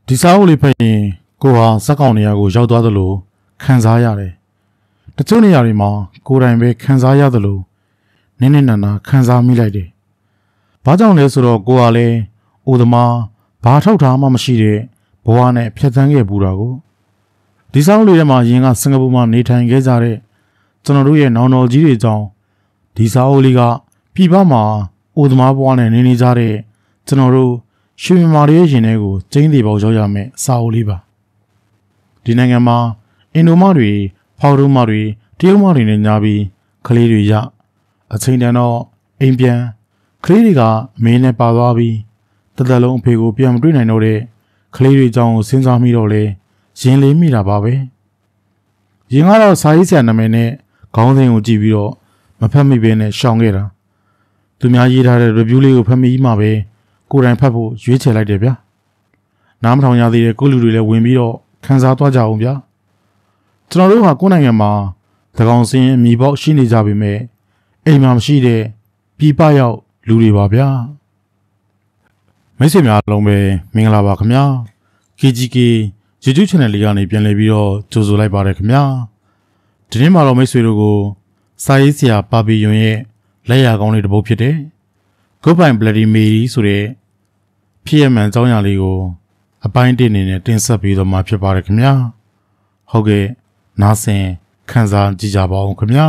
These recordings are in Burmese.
ဒီစာအုပ်လေးဖတ်ရင်ကိုဟာစက်ကောင်နေရာကိုရောက်သွားသလိုခံစားရတယ်။တချို့နေရာတွေမှာကိုယ်တိုင်ပဲခံစားရသလိုနင်းနေနာခံစားမိလိုက်တယ်။ဘာကြောင့်လဲဆိုတော့ကိုကလည်းအိုသမားဘာထောက်ထားမှမရှိတဲ့ဘဝနဲ့ဖြတ်သန်းခဲ့ပူတာကိုဒီစာအုပ်လေးထဲမှာယင်ကစင်ကာပူမှာနေထိုင်ခဲ့ကြတဲ့ကျွန်တော်တို့ရဲ့နောင်တော်ကြီးတွေကြောင့်ဒီစာအုပ်လေးကပြည်ပမှာအိုသမားဘဝနဲ့နေကြတဲ့ကျွန်တော်တို့ရွှေမြန်မာတွေရဲ့ရင်ထဲကိုကျင်းသေးပေါရောက်ရမယ်စာအုပ်လေးပါဒီနိုင်ငံမှာအင်ဒိုမတွေဖောက်ဒိုမတွေတရုတ်မတွေနဲ့ညာပြီးကလေးတွေရအချိန်တန်တော့အိမ်ပြန်ကလေးတွေကအမေနဲ့ပါသွားပြီးတသက်လုံးအဖေကိုပြန်မတွေ့နိုင်တော့တဲ့ကလေးတွေကြောင့်စဉ်းစားမိတော့လေရင်လေးမိတာပါပဲရင်ကတော့စာရေးဆရာနာမည်နဲ့ခေါင်းစဉ်ကိုကြည့်ပြီးတော့မဖတ်မိဘဲနဲ့ရှောင်ခဲ့တာသူများရေးထားတဲ့ review လေးကိုဖတ်မိမှပဲကိုယ်တိုင်ဖတ်ဖို့ရွေးချယ်လိုက်တယ်ဗျာနားမထောင်ရသေးတဲ့ကိုလူတွေလည်းဝင်ပြီးတော့ခန်းစားသွားကြအောင်ဗျာကျွန်တော်တို့ကကိုယ်နိုင်ငံမှာသကောင်စင်းအမိပေါက်ရှိနေကြပြီမဲ့အိမ်မှာမရှိတဲ့ပြည်ပရောက်လူတွေပါဗျာမိတ်ဆွေများအားလုံးပဲမင်္ဂလာပါခင်ဗျာ KGK YouTube channel လေးကနေပြန်လည်ပြီးတော့ကြိုဆိုလိုက်ပါတယ်ခင်ဗျာဒီနေ့မှာတော့မိတ်ဆွေတို့ကိုစာရေးဆရာပါပီယွန်ရဲ့လက်ရာကောင်းလေးတစ်ပုဒ်ဖြစ်တဲ့ Goodbye Bloody Mary ဆိုတဲ့ဖြစ်ရမှန်အကြောင်းအရာလေးကိုအပိုင်းတစ်အနေနဲ့တင်ဆက်ပြီးတော့မှဖြစ်ပါတယ်ခင်ဗျာဟုတ်ကဲ့နားဆင်ခံစားကြည့်ကြပါဦးခင်ဗျာ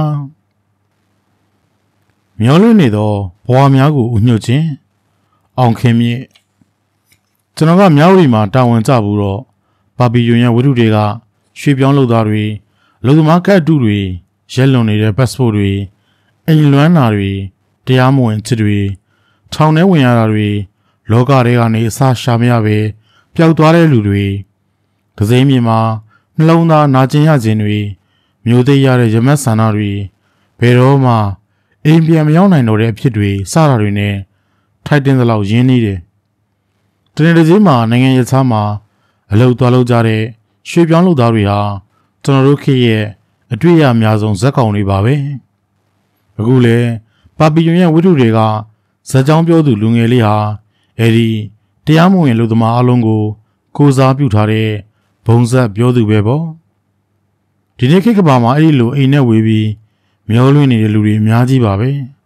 မျောလွင့်နေသောဘဝများကိုဥညွတ်ခြင်းအောင်ခင်မြင့်ကျွန်တော်ကမြောက်ရီမှာတာဝန်ကျဘူးတော့ပါပီယွန်ရဲ့ဝတ္ထုတွေကရွှေပြောင်းလုပ်သားတွေလူသမားကတ်တူတွေရက်လွန်နေတဲ့ passport တွေအိမ်လွမ်းတာတွေတရားမဝင်ချစ်တွေထောင်ထဲဝင်ရတာတွေလောကထဲကနေအစာရှာမရပဲပျောက်သွားတဲ့လူတွေဒဇိမ်းမြေမှာနှလုံးသားနာကျင်ရခြင်းတွေမျိုးသိရတဲ့ရမတ်ဆန္ဒတွေဘယ်တော့မှအိမ်ပြန်မရောက်နိုင်တော့တဲ့အဖြစ်တွေစတာတွေနဲ့ထိုက်တင်သလောက်ရင်းနေတယ်တနေ့တစ်ချိန်မှာနိုင်ငံရေးသားမှာအလုပ်သွားလုပ်ကြတဲ့ရွှေပြောင်းလုပ်သားတွေဟာကျွန်တော်တို့ခေတ်ရဲ့အတွေ့အများဆုံးဇက်ကောင်တွေပါပဲအခုလေပါပီယွန်ရဲ့ဝတ္ထုတွေကဇက်ကြောင်းပြောသူလူငယ်လေးဟာအဲဒီတရားမဝင်လူသမားအလုံးကိုစားပြုထားတဲ့ဘုံဇက်ပြောသူပဲပေါ့ဒီနေ့ခေတ်ကဘာမှာအဲ့ဒီလိုအိမ်နဲ့ဝေးပြီးမျောလွင့်နေတဲ့လူတွေအများကြီးပါပဲ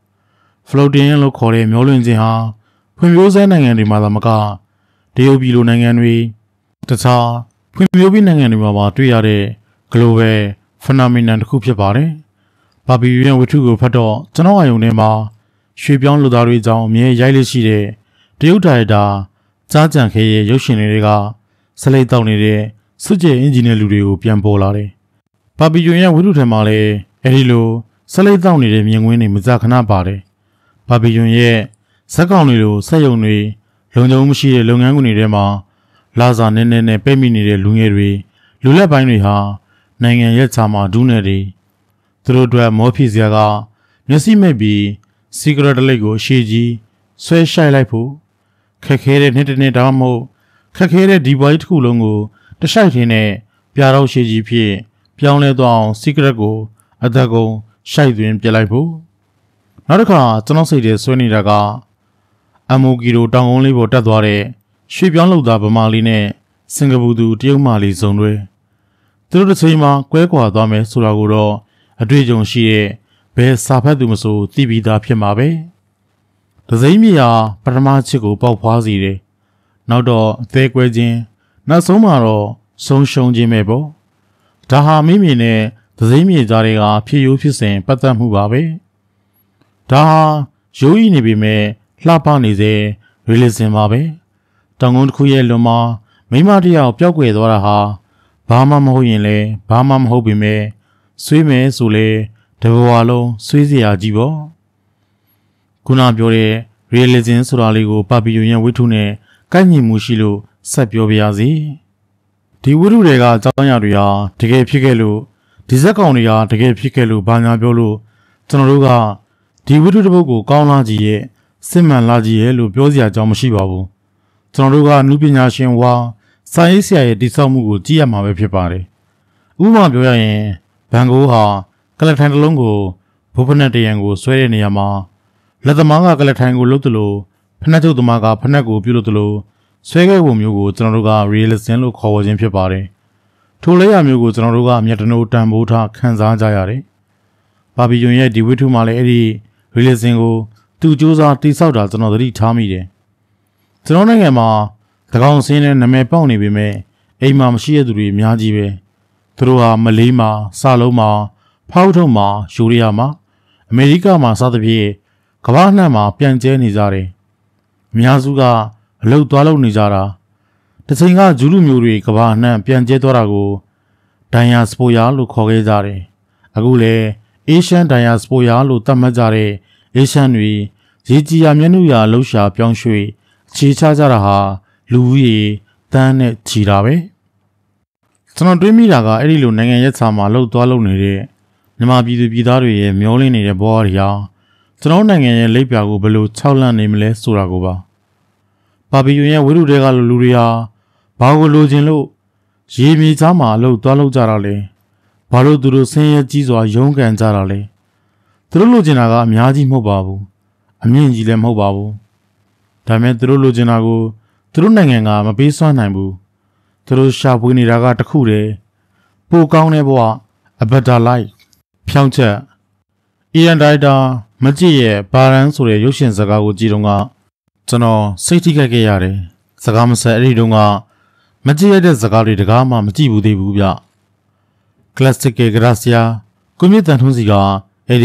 floating လို့ခေါ်တဲ့မျောလွင့်ခြင်းဟာဖွံ့ဖြိုးဆဲနိုင်ငံတွေမှာသာမကတရုတ်ပြည်လိုနိုင်ငံတွေတခြားဖွံ့ဖြိုးပြီးနိုင်ငံတွေမှာတွေ့ရတဲ့ global phenomenon တစ်ခုဖြစ်ပါတယ်ပါပီယွန်ဝတ္ထုကိုဖတ်တော့ကျွန်တော်အယုံထဲမှာရွှေပြောင်းလူသားတွေအကြောင်းအမြဲရိုက်လက်ရှိတဲ့တရုတ်ဒါရိုက်တာကြားကြံခဲရဲ့ရုပ်ရှင်တွေကစလိတ်တောက်နေတဲ့စွတ်ကျဲအင်ဂျင်နီယာလူတွေကိုပြန်ပေါ်လာတယ်။ပါပီယွန်ရဲ့ဝတ္ထုထဲမှာလည်းအဲဒီလိုစလိတ်တောက်နေတဲ့မြင်ကွင်းတွေမကြခဏပါတယ်။ပါပီယွန်ရဲ့ဇက်ကောင်တွေလိုစက်ယုံတွေလုံခြုံမှုမရှိတဲ့လုပ်ငန်းခွင်တွေထဲမှာလာစာနဲ့ပဲ့မိနေတဲ့လူငယ်တွေလူလက်ပိုင်းတွေဟာနိုင်ငံရဲ့ခြားမှာဒူးနယ်တွေသူတို့အတွက်မောဖြစ်စရာကမျက်စိမဲ့ပြီးစီကရက်တလိတ်ကိုရှေ့ကြီးဆွဲရှိုက်လိုက်ဖို့ခက်ခဲတဲ့နှစ်တစ်နှစ်တောင်မဟုတ်ခက်ခဲတဲ့ဒီဘွိုင်းတစ်ခုလုံးကိုတရှိုက်ထင်းနဲ့ပြာတော့ရှေ့ကြီးဖြစ်ပြောင်းလဲသွားအောင်စီကရက်ကိုအသက်ကုန်ရှိုက်သွင်းပြလိုက်ဖို့နောက်တစ်ခါကျွန်တော်စိတ်ထဲဆွဲနေတာကအမိုကီရိုတောင်ကုန်းလေးပေါ်တက်သွားတဲ့ရွှေပြောင်းလုပ်သားဗမာလေးနဲ့စင်ကာပူသူတရုတ်မလေးစုံတွေသူတို့တစ်ချိန်မှာကွဲကွာသွားမယ်ဆိုတာကိုတော့အတွေ့အကြုံရှိတဲ့ဘယ်စာဖတ်သူမဆိုသိပြီးသားဖြစ်မှာပဲဒဇိမ်းမြေဟာပထမချစ်ကိုပေါက်ဖွားစေတယ်နောက်တော့အသေးကွဲခြင်းနောက်ဆုံးမှာတော့ဆုံးရှုံးခြင်းပဲပေါ့ဒါဟာမိမိနဲ့ဒဇိမ်းမြေကြားတွေကဖြစ်ရိုးဖြစ်စဉ်ပတ်သက်မှုပါပဲဒါဟာရိုးဤနေပြီမဲ့လှပနေစေရီလီဇင်ပါပဲတောင်ကုန်းတစ်ခုရဲ့လွန်မှာမိမတယောက်ပျောက်ကွယ်သွားတာဟာဘာမှမဟုတ်ရင်လည်းဘာမှမဟုတ်ပေမဲ့ဆွေးမယ်ဆိုလေတဘဝလုံးဆွေးစရာကြီးပေါ့ခုနပြောတဲ့ realism ဆိုတာလေးကိုပါပီယွန်ရဲ့ဝတ္ထုနဲ့ကိုက်ညီမှုရှိလို့ဆက်ပြောပြရစီဒီဝတ္ထုတွေကအကြောင်းအရာတွေဟာတကယ်ဖြစ်ခဲ့လို့ဒီဇက်ကောင်တွေကတကယ်ဖြစ်ခဲ့လို့ဘာညာပြောလို့ကျွန်တော်တို့ကဒီဝတ္ထုတစ်ပုဒ်ကိုကောင်းလားကြီးရဲ့စစ်မှန်လားကြီးရဲ့လို့ပြောစရာအကြောင်းမရှိပါဘူးကျွန်တော်တို့ကနုပညာရှင်ဝါစာရေးဆရာရဲ့တည်ဆောက်မှုကိုကြည့်ရမှာပဲဖြစ်ပါတယ်ဥပမာပြောရရင်ဗန်ဂိုးဟာကလထိုင်တစ်လုံးကိုဘုဖနက်တရံကိုဆွဲတဲ့နေရာမှာလက်သမားကကလထိုင်ကိုလှုပ်သလိုဖနက်ချုပ်သမားကဖနက်ကိုပြုတ်လို့သလိုဆွဲခဲ့ပုံမျိုးကိုကျွန်တော်တို့က realism လို့ခေါ်ဝေါ်ခြင်းဖြစ်ပါတယ်ထိုလဲရမျိုးကိုကျွန်တော်တို့ကမျက်တနိုးတန်ဖိုးထားခန်းစားကြရတယ်ဘာဘီယွန်ရဲ့ဒီဝိထုမှာလည်းအဲ့ဒီ realism ကိုသူစူးစမ်းတိစောက်တာကျွန်တော်သတိထားမိတယ်ကျွန်တော်နိုင်ငံမှာသကောင်စင်းနဲ့နာမည်ပေါက်နေပေမဲ့အိမ်မှာမရှိတဲ့သူတွေအများကြီးပဲသူတို့ဟာမလေးမှာစလုံးမှာဖောက်ထုံမှာယူရီးယားမှာအမေရိကမှာစသဖြင့်ကမ္ဘာ့နှံ့မှာပြန့်ကျဲနေကြတယ်အများစုကအလုတ်သွားလုပ်နေကြတာတချိန်ကဂျူးလူမျိုးတွေကမ္ဘာနှံ့ပြန့်ကျဲသွားတာကိုဒိုင်ယာစပိုယာလို့ခေါ်ခဲ့ကြတယ်အခုလည်းအေရှန်ဒိုင်ယာစပိုယာလို့သတ်မှတ်ကြတဲ့အေရှန်တွေရေကြီးရာမျက်နှာရာလှုပ်ရှားပြောင်းရွှေ့အခြေချကြတာဟာလူဦးရေတန်းနဲ့ချီတာပဲကျွန်တော်တွေးမိတာကအဲ့ဒီလိုနိုင်ငံရက်စာမှာလှုပ်သွားလုပ်နေတဲ့မြန်မာပြည်သူပြည်သားတွေရဲ့မျောလင်းနေတဲ့ဘဝတွေဟာကျွန်တော်နိုင်ငံရဲ့လိပ်ပြာကိုဘယ်လိုခြောက်လန့်နေမလဲဆိုတာကိုပါဘာဘီယွန်ရဲ့ဝိတုတွေကလူတွေဟာဘာကိုလိုချင်လို့ရေမြေသားမှာလှုပ်သွားလုပ်ကြတာလဲဘာလို့သူတို့ဆင်းရဲကြီးစွာရုန်းကန်ကြတာလဲသူတို့လိုချင်တာကအများကြီးမဟုတ်ပါဘူးအမြင့်ကြီးလည်းမဟုတ်ပါဘူးဒါပေမဲ့သူတို့လိုချင်တာကိုသူတို့နိုင်ငံကမပေးစွမ်းနိုင်ဘူးသူတို့ရှာဖွေနေတာကတခုတည်းပိုကောင်းတဲ့ဘဝ a better life ဖြောင်းချက်အီရန်ဒိုင်တာမကြည့်ရဲ့ဘာရန်ဆိုတဲ့ရုပ်ရှင်ဇာတ်ကားကိုကြည့်တော့ကကျွန်တော်စိတ်ထိခိုက်ခဲ့ရတယ်စကားမဆက်အဲ့ဒီတုန်းကမကြည့်ရတဲ့ဇာတ်ကားတွေတကားမှမကြည့်ဘူးသေးဘူးဗျ classic ကရာဆီယာကိုမြင့်တန်ထွန်းစီကအဲ့ဒီ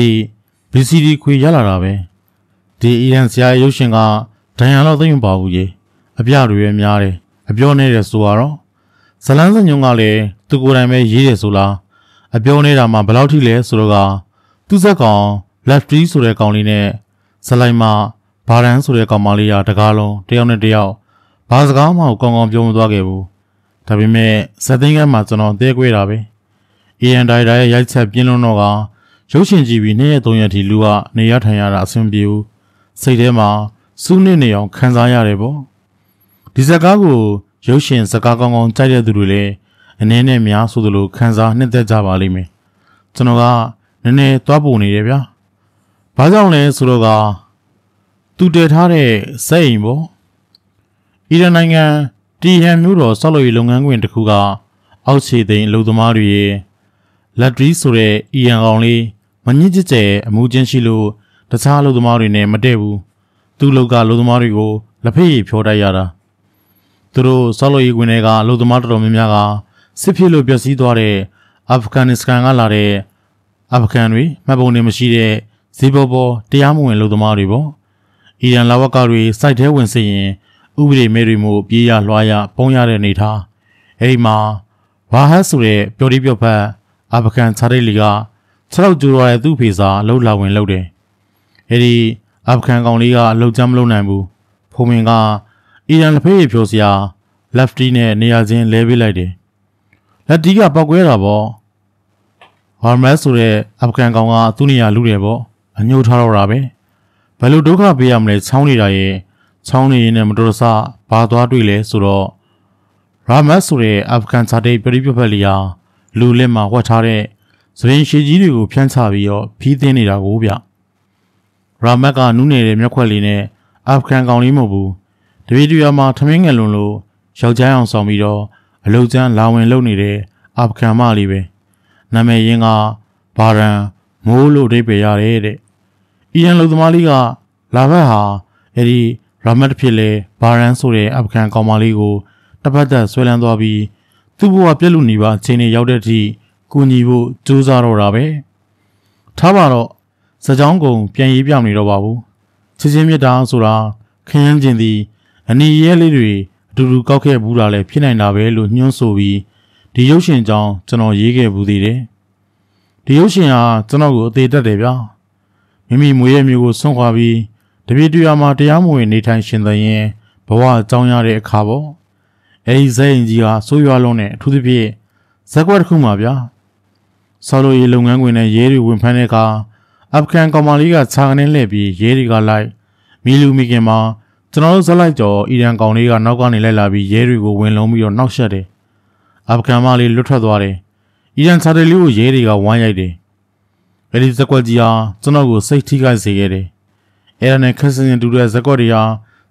BCD ခွေရလာတာပဲဒီအီရန်ဆရာရုပ်ရှင်ကဒိုင်ယာတော့သိမပါဘူးရေအပြတွေရများတယ်အပြောနေတဲ့ဆိုတော့ဇလန်းစညုံကလည်းသူကိုယ်တိုင်ပဲရေးတယ်ဆိုလားအပြောနေတာမှဘယ်လောက်ထိလဲဆိုတော့ကသူ့ဇက်ကောင် lefty ဆိုတဲ့ကောင်လေးနဲ့ဇလိုင်မှာဘာရန်ဆိုတဲ့ကောင်မလေးကတကားလုံးတယောက်နဲ့တယောက်ဘာစကားမှကောင်းကောင်းပြောမသွားခဲ့ဘူးဒါပေမဲ့ဇက်သိန်းကမှကျွန်တော်တဲခွေးတာပဲအီရန်ဒိုင်တာရဲ့ရိုက်ချက်ပြင်းလွန်းတော့ကရုပ်ရှင်ကြည့်ပြီး2ရက်3ရက်ထိလူကနေရထိုင်ရတာအဆင်ပြေဘူးစိတ်ထဲမှာစူးနစ်နေအောင်ခံစားရတယ်ပေါ့ဒီဇက်ကားကိုရုပ်ရှင်ဇက်ကားကောင်းကောင်းကြိုက်တဲ့သူတွေလည်းအနည်းနဲ့များဆိုသလိုခံစားနှစ်သက်ကြပါလိမ့်မယ်ကျွန်တော်ကနည်းနည်းသွားပုံနေတယ်ဗျာဘာကြောင့်လဲဆိုတော့ကသူတည်ထားတဲ့စက်အိမ်ပေါ့အီရန်နိုင်ငံတီဟန်မြို့တော်ဆောက်လုပ်ရေးလုပ်ငန်းခွင်တစ်ခုကအောက်ခြေသိမ်းအလုပ်သမားတွေရဲ့လက်ဒရီဆိုတဲ့အီရန်ကောင်လေးမညစ်ကြဲအမှုချင်းရှိလို့တခြားအလုပ်သမားတွေနဲ့မတည့်ဘူးသူ့လောက်ကလုပ်သမားတွေကိုလက်ဖက်ရည်ဖြောတိုက်ရတာသူတို့ဆောက်လုပ်ရေးခွင်တွေကအလုပ်သမားတော်တော်များများကစစ်ဖြစ်လို့ပျက်စီးသွားတဲ့အာဖဂန်နစ္စတန်ကလာတဲ့အာဖဂန်တွေမှတ်ပုံတွေမရှိတဲ့ဈေးပေါ်ပေါ်တရားမဝင်အလုပ်သမားတွေပေါ့အီရန်လာဝကတွေစိုက်ထဲဝင်စီရင်ဥပဒေမဲတွေမျိုးပြေးရလွှားရပုံရတဲ့အနေထားအဲဒီမှာဝါဟတ်ဆိုတဲ့ပျော်တိပျော်ဖက်အာဖဂန်ခြားတိတ်လီက6လောက်ကျိုးသွားတဲ့သူ့ဖေစာအလုပ်လာဝင်လုပ်တယ်အဲဒီအာဖဂန်ကောင်လေးကအလုပ်ချမ်းမလုပ်နိုင်ဘူးဖုံမင်ကအီရန်လက်ဖက်ရည်ဖြိုစရာ lefty နဲ့နေရာချင်းလဲပေးလိုက်တယ်လက်တီကပောက်ကွဲတာပေါ့ဟာမတ်ဆိုတဲ့အာဖဂန်ကောင်ကသူ့နေရာလူတယ်ပေါ့အညှိုးထားတော့တာပဲဘယ်လိုဒုက္ခပေးရမလဲချောင်းနေတာရဲ့ချောင်းနေရင်နဲ့မတော်တဆဘာသွားတွေ့လဲဆိုတော့ရာမတ်ဆိုတဲ့အာဖဂန်ခြားတိတ်ပြိပဖက်လီယာလူလက်မှာဝှက်ထားတဲ့စရင်ရှည်ကြီးတွေကိုဖြန့်ချပြီးတော့ဖီးသင်းနေတာကိုဗျရာမတ်ကနူးနေတဲ့မျက်ခွက်လေးနဲ့အာဖဂန်ကောင်လေးမဟုတ်ဘူးတပည့်တူရမှာထမင်းငယ်လွန်လို့ယောက်ျားအောင်ဆောင်ပြီးတော့အလုတ်ကျန်းလာဝင်လုပ်နေတဲ့အာဖဂန်မလေးပဲနာမည်ရင်းကဘာရန်မိုးလို့အဓိပ္ပာယ်ရတယ်တဲ့အီရန်လူသမားလေးကလာဘတ်ဟာအဲ့ဒီရာမတ်ဖြစ်လေဘာရန်ဆိုတဲ့အာဖဂန်ကောင်မလေးကိုတပတ်သက်ဆွဲလန်းသွားပြီးသူ့ဘဝပြက်လူနေပါအချိန်နဲ့ရောက်တဲ့အထိကူညီဖို့ကြိုးစားတော့တာပဲထားပါတော့စကြောင်းကုံပြန်ရေးပြောင်းနေတော့ပါဘူးချစ်ချင်းမြတ်တာဆိုတာခရမ်းချင်းသည်အနီရဲလေးတွေအတူတူကောက်ခဲ့ဘူးတာလည်းဖြစ်နိုင်တာပဲလို့ညွှန်းဆိုပြီးဒီရုပ်ရှင်ကြောင်းကျွန်တော်ရေးခဲ့ဘူးသေးတယ်ဒီရုပ်ရှင်ဟာကျွန်တော်ကိုအသေးတက်တယ်ဗျာမိမိမွေးရမျိုးကိုဆွန့်ခွာပြီးတပြေတူရမှာတရားမဝင်နေထိုင်ရှင်သန်ရင်ဘဝအကြောင်းရတဲ့အခါပေါ့အဲဒီဇက်ရင်ကြီးဟာဆိုးရွားလုံးနဲ့အထူးသဖြင့်ဇက်ကွက်တစ်ခုမှာဗျာဆော်လိုရေးလုပ်ငန်းခွင်နဲ့ရဲတွေဝင်ဖမ်းတဲ့အခါအာဖဂန်ကောင်မလေးကခြာကနေလှည့်ပြီးရဲတွေကလိုက်မီလူမီခင်မှာကျွန်တော်တို့ဇက်လိုက်ကျော်အီရန်ကောင်လေးကနောက်ကနေလိုက်လာပြီးရဲတွေကိုဝင်လုံးပြီးတော့နှောက်ယှက်တယ်အာဖဂန်မလေးလွတ်ထွက်သွားတယ်အီရန်ခြားတယ်လေးကိုရဲတွေကဝိုင်းရိုက်တယ်အဲဒီဇက်ကွက်ကြီးဟာကျွန်တော်ကိုစိတ်ထိခိုက်စေခဲ့တယ်အဲ့ဒါနဲ့ခက်စင်တူတဲ့ဇက်ကွက်တွေဟာ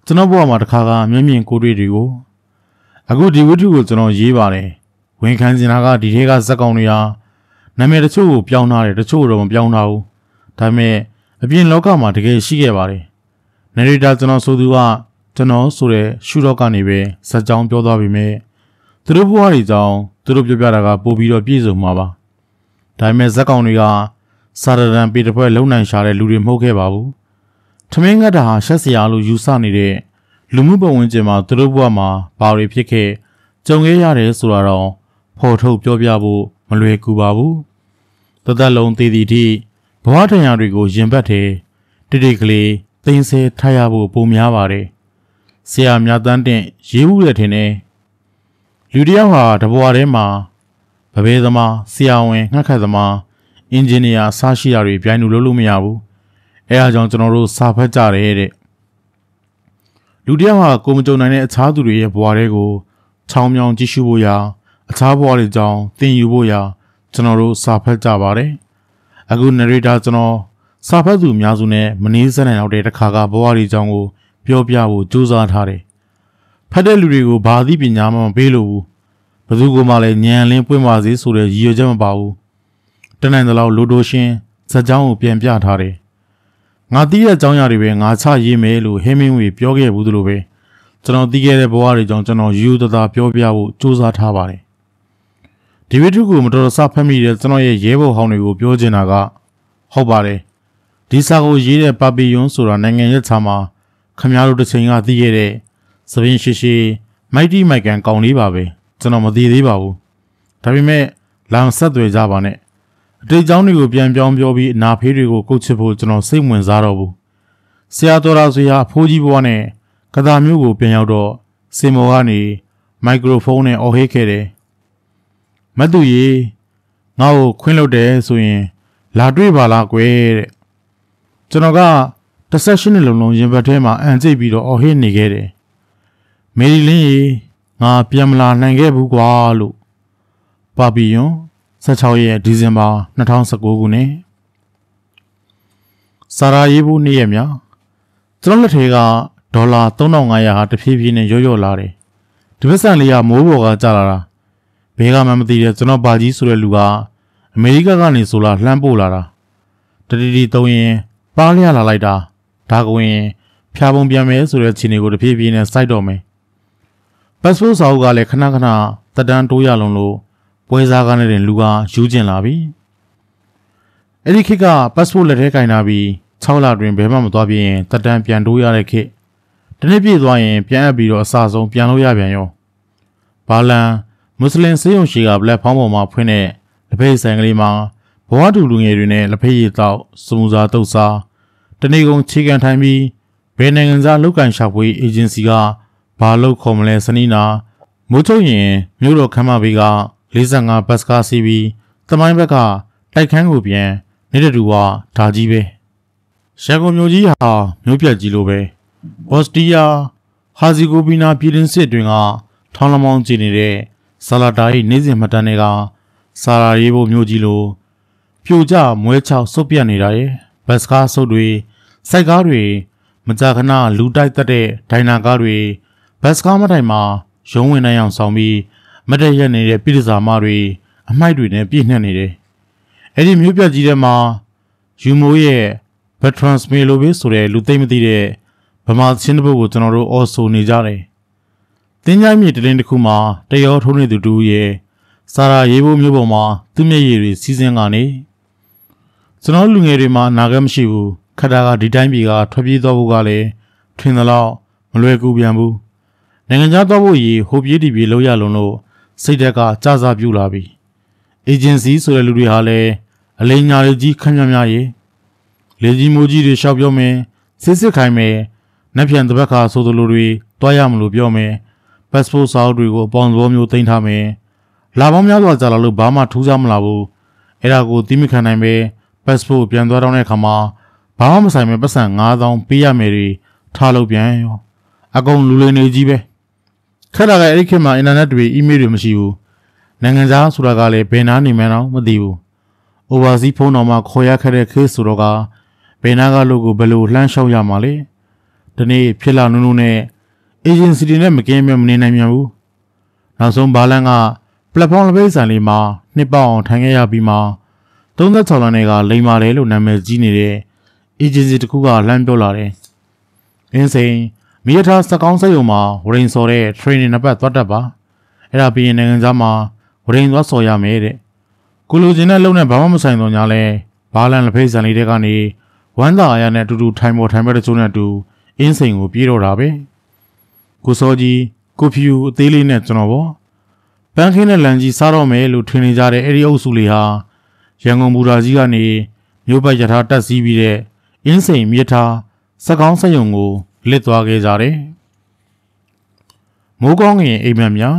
ကျွန်တော်ဘဝမှာတစ်ခါကမျက်မြင်ကိုတွေ့တွေကိုအခုဒီဝတ္ထုကိုကျွန်တော်ရေးပါတယ်ဝန်ခံစင်တာကဒီထဲကဇက်ကောင်တွေဟာနာမည်တချို့ကိုပြောင်းထားတယ်တချို့တော့မပြောင်းထားဘူးဒါပေမဲ့အပြင်လောကမှာတကယ်ရှိခဲ့ပါတယ်နယ်ရီတာကျွန်တော်ဆိုသူကကျွန်တော်ဆိုတဲ့ရှုတော့ကနေပဲဇက်ကြောင်းပြောသွားပြီမဲ့သူတို့ဘဝတွေကြောင်းသူတို့ပြောပြတာကပို့ပြီးတော့ပြည့်စုံမှာပါဒါပေမဲ့ဇက်ကောင်တွေကစာရဒန်ပေတပွဲလုံနိုင်ရှာတဲ့လူတွေမဟုတ်ခဲ့ပါဘူးထမင်းငတ်တာဟာရှက်စရာလို့ယူဆနေတဲ့လူမှုပတ်ဝန်းကျင်မှာသူတို့ဘဝမှာဘာတွေဖြစ်ခဲ့ကြုံခဲ့ရတယ်ဆိုတာတော့ဖော်ထုတ်ပြောပြဖို့မလွယ်ကူပါဘူးသက်လုံးတည်တည်ထိဘဝထံရတွေကိုရင်ဘတ်တယ်တိတိကလေးသိမ်းဆဲထားရဖို့ပုံများပါတယ်ဆရာမြတ်တန်းတင်ရေးမှုရထင်တယ်လူတယောက်ဟာတဘဝထဲမှာဗဘေးသမားဆရာဝန်ငှက်ခတ်သမားအင်ဂျင်နီယာစားရှိတာတွေပြိုင်လို့လုပ်လို့မရဘူးအဲအားကြောင့်ကျွန်တော်တို့စာဖတ်ကြတယ်တဲ့လူတယောက်ဟာကိုမကြုံနိုင်တဲ့အခြားသူတွေရဲ့ဘဝတွေကိုချောင်းမြောင်းကြည့်ရှုဖို့ရာအခြားဘဝတွေကြောင့်သင်ယူဖို့ရာကျွန်တော်တို့စာဖတ်ကြပါတယ်အခုနရေတာကျွန်တော်စာဖတ်သူအများစုနဲ့မနည်းစနိုင်တော့တဲ့တစ်ခါကဘဝတွေကြောင့်ကိုပြောပြဖို့ကြိုးစားထားတယ်ဖတ်တဲ့လူတွေကိုဘာသိပညာမှမပေးလို့ဘူးဘယ်သူကမှလည်းဉာဏ်လင်းပွင့်ပါစေဆိုတဲ့ရည်ရွယ်ချက်မပါဘူးတနိုင်တဲ့လောက်လိုတိုရှင်ဇက်ကြောင်းကိုပြန်ပြထားတယ်ငါသိတဲ့အကြောင်းအရာတွေပဲငါချရေးမယ်လို့ဟင်းမင်းဝေပြောခဲ့ဘူးသလိုပဲကျွန်တော်သိခဲ့တဲ့ဘဝတွေကြောင့်ကျွန်တော်ယူတသားပြောပြဖို့ကြိုးစားထားပါတယ်ဒီဝိတုကိုမတော်တဆဖတ်မိတဲ့ကျွန်တော်ရဲ့ရဲဘော်ဟောင်းတွေကိုပြောချင်တာကဟုတ်ပါတယ်ဒီစာကိုရေးတဲ့ပါပီယွန်းဆိုတာနိုင်ငံရဲ့ခြားမှာခမည်းတော်တစ်ချိန်ကသိခဲ့တဲ့သပင်ရှိရှိမိုက်တီမိုက်ကန်ကောင်းလေးပါပဲကျွန်တော်မသိသေးပါဘူးဒါပေမဲ့လမ်းဆက်သွယ်ကြပါနဲ့အတိတ်ကြောင်းတွေကိုပြန်ပြောင်းပြောပြီးအနာဖေးတွေကိုကုတ်ချစ်ဖို့ကျွန်တော်စိတ်ဝင်စားတော့ဘူးဆရာတော်ရာဆွေဟာအဖိုးကြီးဘွားနဲ့ကသာမျိုးကိုပြန်ရောက်တော့စင်မော်ကနေမိုက်ခရိုဖုန်းနဲ့အော်ဟစ်ခဲ့တယ်မတ်သူရေငါ့ကိုခွင့်လွှတ်တယ်ဆိုရင်လာတွေ့ပါလားကွယ်တဲ့ကျွန်တော်က18နှစ်လုံးရင်ဘတ်ထဲမှာအန်ကျိတ်ပြီးတော့အော်ဟစ်နေခဲ့တယ်မေရီလင်းရေငါပြန်မလာနိုင်ခဲ့ဘူးကွာလို့ပါပီယွန်16ရက်ဒီဇင်ဘာ2019ခုနှစ်စာရာရေးဖို့နေ့ရက်များကျွန်တော်လက်ထဲကဒေါ်လာ3500ဟာတဖြည်းဖြည်းနဲ့ရော့လာတယ်ဒီပတ်စံလေးကမိုးပေါ်ကကျလာတာဘဲကမှမသိတဲ့ကျွန်တော်ဘာကြီးဆိုတဲ့လူကအမေရိကကနေဆိုလာလှမ်းပို့လာတာတတိသုံးရင်ပါးလျလာလိုက်တာဒါကဝင်ဖျားပုံပြန်မယ်ဆိုတဲ့ခြေနေကိုတဖြည်းဖြည်းနဲ့စိုက်တော့မယ်ပတ်စပို့စာအုပ်ကလည်းခဏခဏတက်တန်းတိုးရလုံးလို့ပွဲစားကားနဲ့လူကယူကျင်လာပြီအဲ့ဒီခေတ်ကပတ်စပို့လက်ထဲကင်ထားပြီး6လတွင်ဘယ်မှမသွားပြရင်တက်တန်းပြန်တိုးရတဲ့ခေတ်ဒီနေ့ပြည့်သွားရင်ပြန်အပ်ပြီးတော့အစားဆုံးပြန်လို့ရပြန်ရောဘာလန်မွတ်စလင်စေယုံရှိကဘလက်ဖောင်းပေါ်မှာဖွင့်တဲ့လက်ဖက်ဆိုင်ကလေးမှာဘဝတူလူငယ်တွေနဲ့လက်ဖက်ရည်တောက်စမူစာတုပ်စားတနေ့ကုန်ခြေကန်ထိုင်ပြီးဘယ်နိုင်ငံသားလောက်ကန်ရှာဖွေအေဂျင်စီကဘာလို့ခေါ်မလဲစနီးနာမိုးချုပ်ရင်မြို့တော်ခမ်းမဘေးက45ဘတ်ကားစီးပြီးသမိုင်းဘက်ကတိုက်ခန်းကိုပြန်နေတဲ့သူကဒါကြီးပဲရန်ကုန်မြို့ကြီးဟာမြို့ပြကြီးလိုပဲဘော့စတီယာဟာဇီဂိုဗီနာပြည်တွင်းစစ်တွင်ကထောင်းလမောင်းကျင်းနေတဲ့ဆာလာတာ၏နေစဉ်မှတ်တမ်းတွေကဆာရာရေးဖို့မြို့ကြီးလိုပြိုကျမွဲချောက်စုပ်ပြတ်နေတာရဲ့ဘတ်ကားစုပ်တွေစိုက်ကားတွေမကြာခဏလူတိုက်တက်တဲ့ဒိုင်နာကားတွေဘတ်ကားမတိုင်မှာရုံးဝင်နိုင်အောင်ဆောင်ပြီးမတည့်ရက်နေတဲ့ပြည်စာမတွေအမိုက်တွေနဲ့ပြည့်နှက်နေတယ်အဲ့ဒီမြို့ပြကြီးထဲမှာယူမိုးရဲ့ဘတ်ထရန်စမေလိုဘေးဆိုတဲ့လူသိမ့်မသိတဲ့ဗမာချင်းတစ်ပုဒ်ကိုကျွန်တော်တို့အော်ဆိုနေကြတယ်။တင်းကြိုင်းမြေတရင်တစ်ခုမှာတရောထုံးနေသူတူရဲ့စာရာရေးဖို့မျိုးပေါ်မှာသူ့မျက်ရည်တွေစီးစင်းကနေကျွန်တော်လူငယ်တွေမှာနာဂတ်မရှိဘူးခက်တာကဒီတိုင်းပြည်ကထွက်ပြေးသွားဖို့ကလည်းထင်သလောက်မလွယ်ကူပြန်ဘူးနိုင်ငံခြားသွားဖို့ရေဟိုပြေးဒီပြေးလောက်ရလုံးလို့စိတ်ဓာတ်ကကြစားပြူလာပြီအေဂျင်စီဆိုတဲ့လူတွေဟာလည်းအလိမ်ညာတွေကြီးခမ်းမြများရေလေကြီးမိုးကြီးတွေရှောက်ပြောမယ်စစ်စစ်ခိုင်းမယ်နှက်ပြန်တပတ်ခါဆိုသလိုတွေတွားရမလို့ပြောမယ်ပတ်စပို့စာအုပ်တွေကိုအပေါင်းသဘောမျိုးတင်ထားမယ်လာပေါင်းများစွာကြာလာလို့ဘာမှထူးခြားမလာဘူးအဲ့ဒါကိုသိမခံနိုင်ပဲပတ်စပို့ပြန်သွားတော့တဲ့အခါမှာဘာမှမဆိုင်ပဲပတ်စံ9000ပေးရမယ်တွေထားလို့ပြန်ရောအကုန်လူလိမ်နေကြီးပဲခက်တာကအဲ့ဒီခေတ်မှာအင်တာနက်တွေအီးမေးလ်တွေမရှိဘူးနိုင်ငံသားဆိုတာကလည်းဘယ်နာနေမှန်းတော့မသိဘူး overseas ဖုန်းတော်မှာခေါ်ရခဲ့တဲ့ခေတ်ဆိုတော့ကဘယ်နာကလို့ကိုဘယ်လိုလှမ်းလျှောက်ရမှာလဲဒီနေ့ဖြစ်လာနုံနဲ့အေဂျင်စီတွေနဲ့မကင်းမနေနိုင်မြန်ဘူးနောက်ဆုံးဘာလန်ကပလက်ဖောင်းလက်ပိတ်ဆိုင်လေးမှာနှစ်ပေါက်အောင်ထိုင်ခဲ့ရပြီးမှ36လမ်းတွေကလိမ်ပါတယ်လို့နာမည်ကြီးနေတဲ့အေဂျင်စီတစ်ခုကလမ်းပြောလာတယ်အင်းစိန်မိရထားစက်ကောင်းစက်ရုံမှာဝရင်စော်တဲ့ training နှစ်ပတ်သွားတတ်ပါအဲ့ဒါပြီးရင်နိုင်ငံသားမှာဝရင်သွားစော်ရမယ်တဲ့ကိုလိုချင်တဲ့လုံနဲ့ဘာမှမဆိုင်တော့ညာလဲဘာလန်လက်ဖိတ်ဆန်လေးတွေကနေဝမ်းသာရနဲ့အတူတူထိုင်ပေါ်ထိုင်ဘက်တချို့နဲ့အတူအင်းစိန်ကိုပြေးတော့တာပဲကိုစောကြီးကိုဖြူအသေးလေးနဲ့ကျွန်တော်ပေါ့ပန်းခင်းနဲ့လန်ကြီးစားတော့မယ်လို့ထင်နေကြတဲ့အဲ့ဒီအုပ်စုလေးဟာရန်ကုန်ဘူရာကြီးကနေမြို့ပတ်ရထားတက်စီးပြီးတဲ့အင်းစိန်မြစ်ထားစက်ကောင်းစက်ရုံကိုလစ်သွားခဲ့ကြတယ်မိုးကောင်းငင်အိမ်မက်များ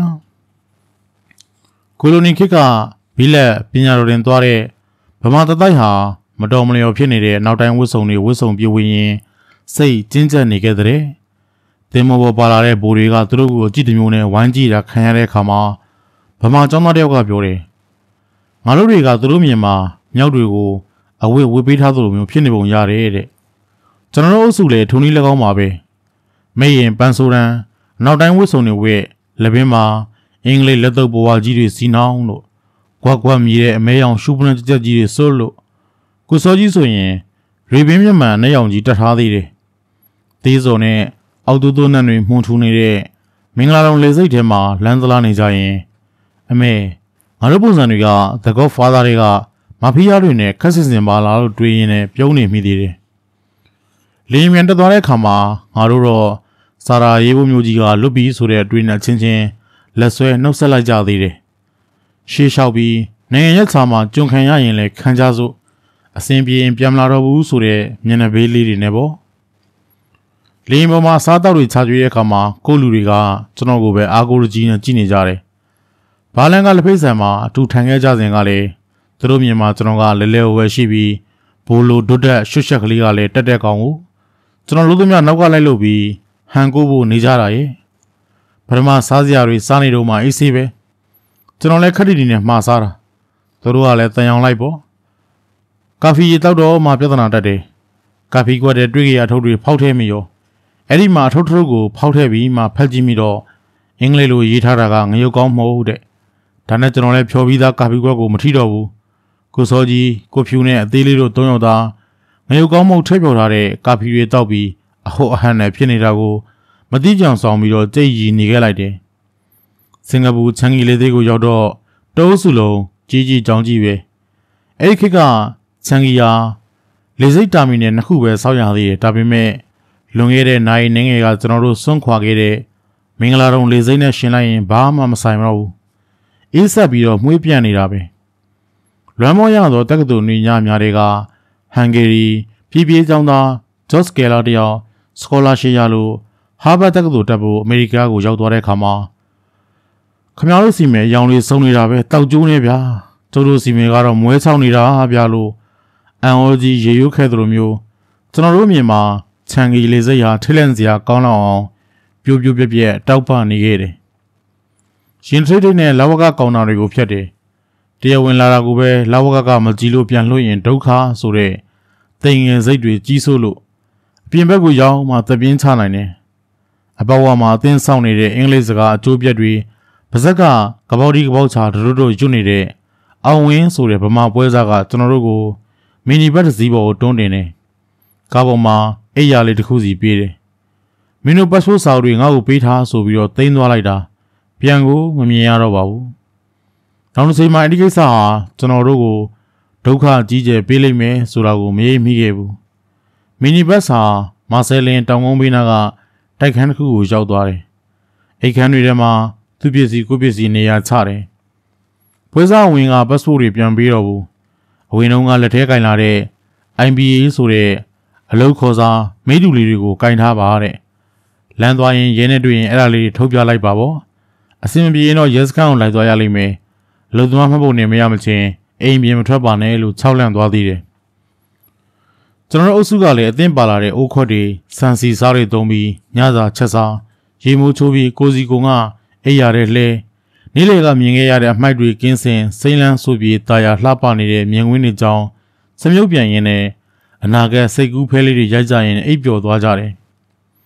ကိုလိုနီခေတ်ကဘီလက်ပညာတော်တင်သွားတဲ့ဗမာတတိုက်ဟာမတော်မလျော်ဖြစ်နေတဲ့နောက်တိုင်းဝတ်စုံတွေဝတ်စုံပြေးဝင်ရင်စိတ်ကျဉ်ကျပ်နေခဲ့တဲ့တင်မောပေါ်ပါလာတဲ့ဘိုးတွေကသူတို့ကိုကြည့်တမျိုးနဲ့ဝိုင်းကြည့်တာခံရတဲ့အခါမှာဗမာကျောင်းသားတယောက်ကပြောတယ်ငါတို့တွေကသူတို့မြင်မှာမြောက်တွေကိုအဝတ်ဝတ်ပေးထားသလိုမျိုးဖြစ်နေပုံရတယ်တဲ့ကျွန်တော်တို့အုပ်စုလည်းထုံနည်း၎င်းပါပဲမေးရင်ပန်းဆိုရန်နောက်တိုင်းဝတ်စုံတွေဝတ်လက်ပင်မှာအင်္ဂလိပ်လက်သုပ်ဘဝကြီးတွေစီနောင်းလို့ကွက်ကွက်မြည်တဲ့အမဲရောင်ရှူပနကြက်ကြီးတွေစွတ်လို့ကိုစောကြီးဆိုရင်ရေပင်မျက်မှန်နဲ့ရောင်ကြီးတက်ထားသေးတယ်သေးစုံနဲ့အောက်တူတူနဲ့တွေမှုန်ထူနေတဲ့မင်္ဂလာတော်လေစိတ်ထဲမှာလမ်းသလားနေကြရင်အမေငါတို့ပုံစံတွေက The Godfather တွေကမာဖီးယားတွေနဲ့ခက်စစ်စင်ပါလားလို့တွေးရင်းနဲ့ပြုံးနေမိသေးတယ်လင်းမြန်တက်သွားတဲ့အခါမှာငါတို့တော့စာရာရေးဖို့မျိုးကြီးကလွတ်ပြီးဆိုတဲ့အတွေးနဲ့ချင်းချင်းလက်ဆွဲနှုတ်ဆက်လိုက်ကြသေးတယ်ရှေးလျှောက်ပြီးနိုင်ငံရက်စာမှာကြုံခံရရင်လည်းခံကြစို့အစဉ်ပြေရင်ပြန်မလာတော့ဘူးဆိုတဲ့မျက်နှာဘေးလေးတွေနဲ့ပေါ့လင်းပေါ်မှာစားတော့တွေခြားကြွေးတဲ့အခါမှာကိုလူတွေကကျွန်တော်ကိုပဲအားကိုးကြီးနဲ့ကြည့်နေကြတယ်ဘာလန်ကလက်ဖိတ်ဆန်မှာအတူထိုင်ခဲ့ကြစဉ်ကလည်းသူတို့မြင်မှာကျွန်တော်ကလဲလဲဝဲရှိပြီးဘိုးလိုဒွတ်တက်ရွှတ်ချက်ကလေးကလည်းတက်တက်ကောင်းကိုကျွန်တော်လို့သူများနောက်ကလိုက်လို့ပြီးဟန်ကိုဖို့နေကြတာရဲ့ပထမစားစရာတွေစားနေတော့မှအေးဆေးပဲကျွန်တော်လည်းခက်တီတီနဲ့မှားစားတာသူတို့ကလည်းတန်ရောင်လိုက်ပေါ့ကာဖီရေတောက်တော့မှပြဿနာတက်တယ်ကာဖီကွက်တဲ့တွေ့ကြရအထုပ်တွေဖောက်ထဲမိရောအဲ့ဒီမှာအထုပ်ထုပ်ကိုဖောက်ထဲပြီးမှဖက်ကြည့်မိတော့အင်္ဂလိပ်လိုရေးထားတာကငရုတ်ကောင်းမဟုတ်တဲ့ဒါနဲ့ကျွန်တော်လည်းဖြောပြီးသားကာဖီကွက်ကိုမထိတော့ဘူးကိုစောကြီးကိုဖြူနဲ့အသေးလေးတို့၃ယောက်သားငရုတ်ကောင်းမဟုတ်ထိပ်ပြော်ထားတဲ့ကာဖီတွေတောက်ပြီးအဟုတ်အဟန်နဲ့ဖြစ်နေတာကိုမတိကြောင်ဆောင်ပြီးတော့ကြိတ်ရီနေခဲ့လိုက်တယ်စင်ကာပူချန်ဂီလေးသေးကိုရောက်တော့တိုးစုလုံးကြီးကြီးကြောင်ကြီးပဲအဲ့ဒီခေတ်ကချန်ဂီယာလေစိတ်တာမီနဲ့နှစ်ခုပဲစောက်ရသေးတယ်ဒါပေမဲ့လွန်ခဲ့တဲ့နိုင်နေငယ်ကကျွန်တော်တို့စွန့်ခွာခဲ့တဲ့မင်္ဂလာတုံလေစိတ်နဲ့ရှင်လိုက်ရင်ဘာမှမဆိုင်တော့ဘူးအေးဆက်ပြီးတော့မှုေးပြန့်နေတာပဲလွမ်းမောရသောတက္ကသိုလ်နေညများတွေကဟန်ဂေရီပြည်ပြေးကျောင်းသားဂျော့စ်ကယ်လာတယောက်စကောလာရှစ်ရလို့ဟာဗတ်တက္ကသိုလ်တက်ဖို့အမေရိကကိုရောက်သွားတဲ့အခါမှာခမရတို့စီမဲရောင်လေးစုံနေတာပဲတောက်ကျိုးနေဗျာတို့စီမဲကတော့မွဲချောင်းနေတာဗျာလို့အန်အိုကြီးရေရွတ်ခဲ့သလိုမျိုးကျွန်တော်တို့မြင်မှာချန်ဂီလေးစိတ်ဟာထိလန့်စရာကောင်းလောက်အောင်ပြိုးပြက်တောက်ပနေခဲ့တယ်ရင်ထိတ်ထိတ်နဲ့လာဝကကောင်တာတွေကိုဖျက်တယ်တရားဝင်လာတာကိုပဲလာဝကမကြည့်လို့ပြန်လွှတ်ရင်ဒုက္ခဆိုတဲ့တိမ်ငယ်စိတ်တွေကြီးစိုးလို့အပြင်ဘက်ကိုရောက်မှသပြင်းချနိုင်တယ်အပေါ်ဝါမှာအသင်းဆောင်နေတဲ့အင်္ဂလိပ်စကားအကျိုးပြက်တွေပါဇက်ကကပောက်ဒီကပောက်ချာတို့ရွတ်နေတဲ့အောင်ဝင်းဆိုတဲ့ဗမာပွဲစားကကျွန်တော်တို့ကိုမီနီဘတ်တစ်စီးပေါ်ကိုတွန်းတင်တယ်ကားပေါ်မှာအိပ်ရာလေးတစ်ခုစီပြေးတယ်မင်းတို့ပတ်ဖို့စာအုပ်တွေငါ့ကိုပေးထားဆိုပြီးတော့သိမ်းသွားလိုက်တာပြန်ကိုမမြင်ရတော့ပါဘူးနောက်တစ်ချိန်မှာအဲ့ဒီကိစ္စဟာကျွန်တော်တို့ကိုဒုက္ခကြီးကျယ်ပေးလိမ့်မယ်ဆိုတာကိုမရိပ်မိခဲ့ဘူးမီနီဘတ်စာမာဆယ်လင်တောင်ကုန်းဘေးနားကတိုက်ခန်းတစ်ခုကိုရောက်သွားတယ်အိတ်ခန်းတွေထဲမှာသူပစ္စည်းကိုပစ္စည်းနေရာချတယ်ပွဲစားဝင်ကပတ်စပို့တွေပြန်ပေးတော့ဘူးအဝင်တုန်းကလက်ထဲကင်လာတဲ့ IBA ဆိုတဲ့အလုပ်ခေါ်စာမိတူလေးတွေကိုကင်ထားပါတဲ့လမ်းသွားရင်ရဲနဲ့တွေ့ရင်အဲ့ဒါလေးထုတ်ပြလိုက်ပါပေါ့အစင်မပြေရင်တော့ရဲစခန်းကိုလိုက်သွားရလိမ့်မယ်လုံသမားမှတ်ဖို့နေမရမချင်းအိမ်ပြင်မထွက်ပါနဲ့လို့၆လန့်သွားသေးတယ်ကျွန်တော်တို့အုပ်စုကလည်းအသင်းပါလာတဲ့အိုးခွက်တွေစံစီစားတွေသုံးပြီးညစာချက်စားရေမိုးချိုးပြီးကိုစီကုံကအိပ်ရတဲ့လှဲနေ့လေကမြင်ခဲ့ရတဲ့အမိုက်တွေကင်းစင်စိမ့်လန်းဆိုပြီးတာယာလှပနေတဲ့မြင်ကွင်းတွေကြောင်းစမြုပ်ပြန်ရင်းနဲ့အနာဂတ်စိတ်ကူးဖဲလေးတွေရိုက်ကြရင်အိပ်ပျော်သွားကြတယ်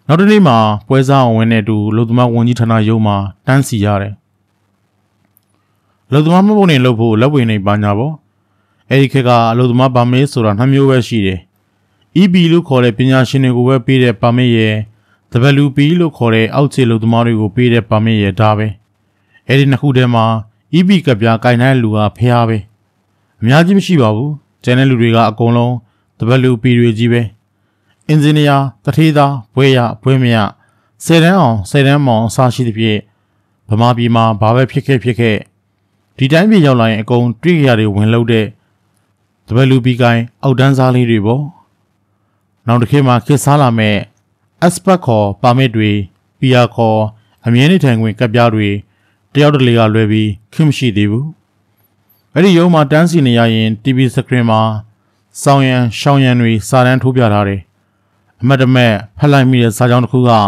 နောက်တစ်နေ့မှာပွဲစားအောင်ဝင်တဲ့တူလူသမားဝန်ကြီးဌာနရုံးမှာတန်းစီရတယ်လူသမားမပုံနေလို့ဖို့လက်ဝင်နေပါညာပေါ့အဲ့ဒီခေတ်ကအလူသမားပါမေးဆိုတာ2မျိုးပဲရှိတယ် EB လို့ခေါ်တဲ့ပညာရှင်တွေကိုပဲပေးတဲ့ပါမေးရဲ့ WP လို့ခေါ်တဲ့အောက်ခြေလူသမားတွေကိုပေးတဲ့ပါမေးရဲ့ဒါပဲအဲ့ဒီနှစ်ခုထဲမှာ EB ကပြကင်တဲ့လူကဖျားပဲအများကြီးမရှိပါဘူးကျန်တဲ့လူတွေကအကုန်လုံး WP တွေကြီးပဲအင်ဂျင်နီယာတထေးသားဘွဲရဘွဲမရ10တန်းအောင်10တန်းမောင်အစားရှိသဖြင့်ဗမာပြည်မှာဘာပဲဖြစ်ခဲ့ဒီတိုင်းပြည်ရောက်လာရင်အကုန်တွေ့ကြရတယ်ဝင်လို့တဲ့ WP ကိုင်းအောက်တန်းစားလေးတွေပေါ့နောက်တစ်ခေတ်မှာခေတ်စားလာမဲ့ expert ခေါ်ပါမစ်တွေ PR ခေါ်အမြဲတမ်းထိုင်ခွင့်ကပ်ပြားတွေတယောက်တလေကလွဲပြီးခင်မရှိသေးဘူးအဲ့ဒီရုံးမှာတန်းစီနေရရင် TV screen မှာစောင်းရန်ရှောင်းရန်တွေစာတန်းထိုးပြထားတယ်အမတ်တမဲ့ဖက်လိုက်မိတဲ့စာကြောင်းတစ်ခုက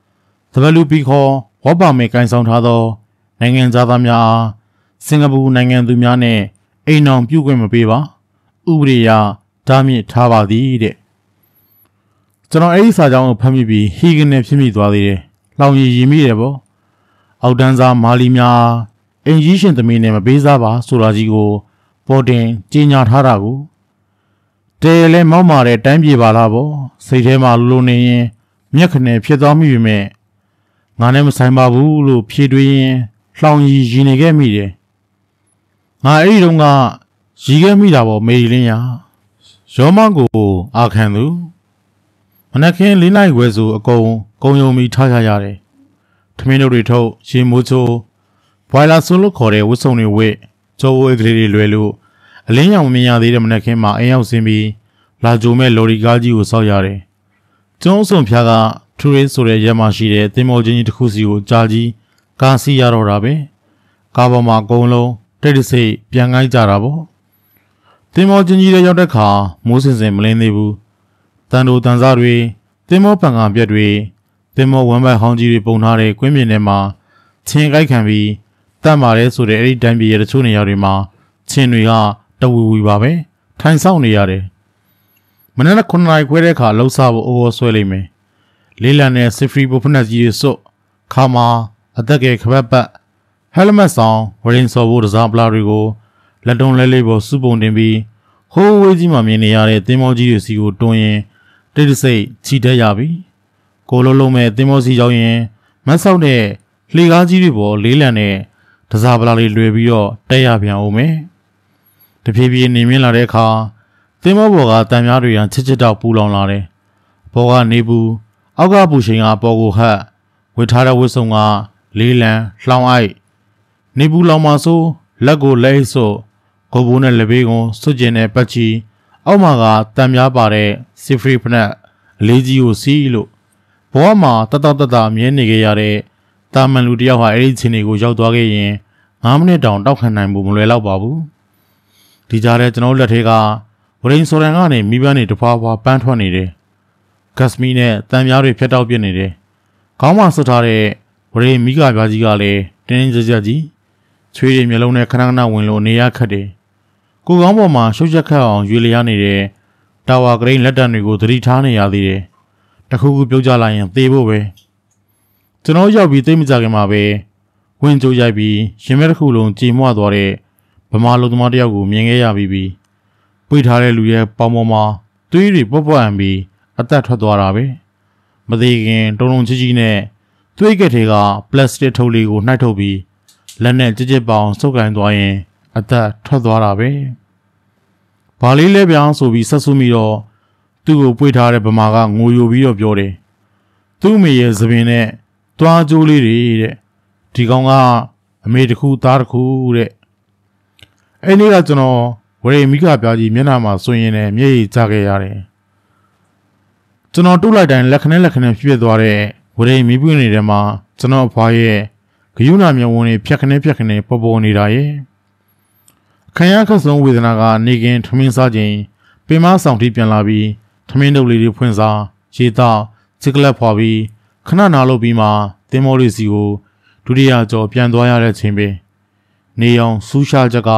WP ခေါ်ဝတ်ပါမေကိုင်းဆောင်ထားသောနိုင်ငံသားများအားစင်ကာပူနိုင်ငံသူများနဲ့အိမ်အောင်ပြုခွင့်မပေးပါဥပဒေအရတားမြစ်ထားပါသည်တဲ့ကျွန်တော်အဲ့ဒီစာကြောင်းကိုဖတ်မိပြီးဟီဂန်နဲ့ဖြစ်မိသွားသေးတယ်လောင်ရည်မိတယ်ပေါ့အောက်တန်းစားမာလီများအင်ကြီးရှင်သမီးနဲ့မပေးစားပါဆိုတာကြီးကိုပေါ်တင်ကြီးညာထားတာကိုတဲလဲမောက်မာတဲ့တိုင်းပြေပါလားပေါ့စိတ်ထဲမှာလူနေရင်မျက်ခနဲ့ဖြစ်သွားမိပြီမဲ့ငါနဲ့မဆိုင်ပါဘူးလို့ဖြေတွေးရင်လှောင်ရည်နေခဲ့မိတယ်ငါအဲ့ဒီတော့ကရည်ခဲ့မိတာပေါ့မေရီလင်းရရောမကိုအာခံသူမနက်ခင်း၄နိုင်ခွဲဆိုအကုန်ယုံပြီးထားကြရတယ်ထမင်းတို့တွေထုတ်ရေမိုးချိုးဘွိုင်လာဆွန်းလို့ခေါ်တဲ့ဝတ်စုံတွေဝတ်ကျိုးဝဲကလေးတွေလွယ်လို့အလင်းရောင်မြင်ရသေးတဲ့မနက်ခင်းမှာအိမ်ရောက်ဆင်းပြီးလာကြိုမဲ့လော်ရီကားကြီးကိုစောက်ရတယ်ကျုံးစုံဖျားကထူရင်းဆိုတဲ့ရဲမှာရှိတဲ့တင်မောချင်းကြီးတစ်ခုစီကိုကြားကြီးကားစီးရတော့တာပဲကားပေါ်မှာအကုန်လုံးတိတ်တဆိတ်ပြန်ကိုင်းကြတာပေါ့တင်မောချင်းကြီးတွေရောက်တဲ့ခါမိုးစင်စင်မလင်းသေးဘူးတန်တိုတန်စားတွေတင်မောပံကပြက်တွေတင်မောဝမ်းပိုက်ဟောင်းကြီးတွေပုံထားတဲ့ကွင်းပြင်ထဲမှာချင်းကိုက်ခံပြီးတတ်မာရဲဆိုတဲ့အဲ့ဒီတိုင်းပြည်ရဲ့တချို့နေရာတွေမှာချင်းတွေကတဝီဝီပါပဲထိုင်ဆောင်နေရတယ်မနေ့က9နာရီခွဲတဲ့အခါလှုပ်စားဖို့အိုးဆွဲလိုက်မယ်လေးလံနဲ့စစ်ဖရီပိုဖနက်ကြီးတွေစွတ်ခါမှာအသက်ကဲခပတ်ပတ်ဟယ်လမက်ဆောင်ဝရင်စော်ဖို့တစားပလာတွေကိုလက်တုံးလဲလေးပေါ်စုပုံတင်ပြီးဟိုးဝေးကြီးမှမြင်နေရတဲ့သင်းမောကြီးတွေစီကိုတွန်းရင်တိတ်တဆိတ်ချီတက်ရပြီကိုလုံးလုံးမဲ့သင်းမောစီရောက်ရင်မတ်ဆောက်တဲ့လှေကားကြီးတွေပေါ်လေးလံနဲ့တစားပလာလေးလွယ်ပြီးတော့တက်ရပြန်အောင်မယ်တဖြည်းဖြည်းနေမြင့်လာတဲ့အခါသင်းမောဘော်ကတန်များတွေရန်ချစ်ချစ်တော့ပူလောင်လာတယ်ဘော်ကနေဘူးအောက်ကပူချိန်ကအပေါ်ကိုဟတ်ဝစ်ထားတဲ့ဝစ်စုံကလေးလံလှောင်းအိုက်နေဘူးလောင်မှာဆိုလက်ကိုလဲဆိုဂိုဘိုးနဲ့လက်ဘေးကိုစွတ်ကျင်တဲ့ပတ်ချီအောက်မှာကတန်များပါတဲ့စီဖရီဖနက်အလေးကြီးကိုစီးလို့ဘဝမှာတမြဲနေခဲ့ရတဲ့တာမန်လူတယောက်ဟာအဲ့ဒီချင်းတွေကိုရောက်သွားခဲ့ရင်9မိနစ်တောင်တောက်ခံနိုင်ဖို့မလွယ်တော့ပါဘူးဒီကြားထဲကျွန်တော်လက်ထဲကဝရင်ဆိုရန်ကနေမိဘနေတဖွာဖွာပန်းထွက်နေတယ်ဂတ်စမီနဲ့တန်များတွေဖြတ်တောက်ပြစ်နေတယ်ခေါင်းမှာဆွတ်ထားတဲ့ဝရင်မိကပြားကြီးကလည်းတင်းကြပ်ကြပ်ကြီးချွေးတွေမျိုးလုံးနဲ့ခဏခဏဝင်လို့နေရခတ်တယ်ကိုကောင်းပေါ်မှာရှုပ်ချက်ခတ်အောင်ရွေလျားနေတဲ့တာဝါဂရိန်းလက်တံတွေကိုသတိထားနေရသေးတယ်တခုခုပြုတ်ကြလာရင်သေဖို့ပဲကျွန်တော်ရောက်ပြီးသိမကြခင်မှာပဲဝင်ကြိုးရိုက်ပြီးရင်မဲတစ်ခုလုံးကြေမွသွားတဲ့ဗမာလူသမားတယောက်ကိုမြင်ခဲ့ရပြီးပွေထားတဲ့လူရဲ့ပေါင်ပေါ်မှာသွေးတွေပွက်ပွက်အံပြီးအသက်ထွက်သွားတာပဲမသေးခင်တုံချီနဲ့သွေးကက်တွေကပလတ်စတစ်ထုတ်လေးကိုနှိုက်ထုတ်ပြီးလက်နဲ့ကြစ်ကြစ်ပေါင်စုပ်ကိုင်းသွားရင်အသက်ထွက်သွားတာပဲဘာလေးလဲပြောင်းဆိုပြီးဆက်ဆူမိတော့သူ့ကိုပွေထားတဲ့ဗမာကငိုယိုပြီးတော့ပြောတယ်သူ့မိရဲ့သပင်နဲ့တွားကြိုးလေးတွေတဲ့ဒီကောင်ကအမေတစ်ခုသားတစ်ခုတဲ့အဲ့ဒီကကျွန်တော်ဝရေမိကပြားကြီးမျက်နှာမှာဆွင်ရင်လည်းမျက်ရည်ကျခဲ့ရတယ်ကျွန်တော်တုတ်လိုက်တိုင်းလက်ခနဲ့ဖြစ်သွားတဲ့ဝရေမိပွင့်နေတဲ့မှာကျွန်တော်အဖွားရဲ့ဂယုဏမျက်ဝန်းတွေဖြက်ခနဲ့ပေါ်နေတာရဲ့ခံရခက်ဆုံးဝေဒနာကနေကင်းထမင်းစားခြင်းပင်မဆောင်ထိပြန်လာပြီးထမင်းတုပ်လေးတွေဖွင့်စားရေသားချစ်ကလက်ဖွာပြီးခဏနာလို့ပြီးမှသင်းမောလေးစီကိုဒုတိယကြောပြန်သွားရတဲ့ချိန်ပဲနေအောင်စူးရှားချက်က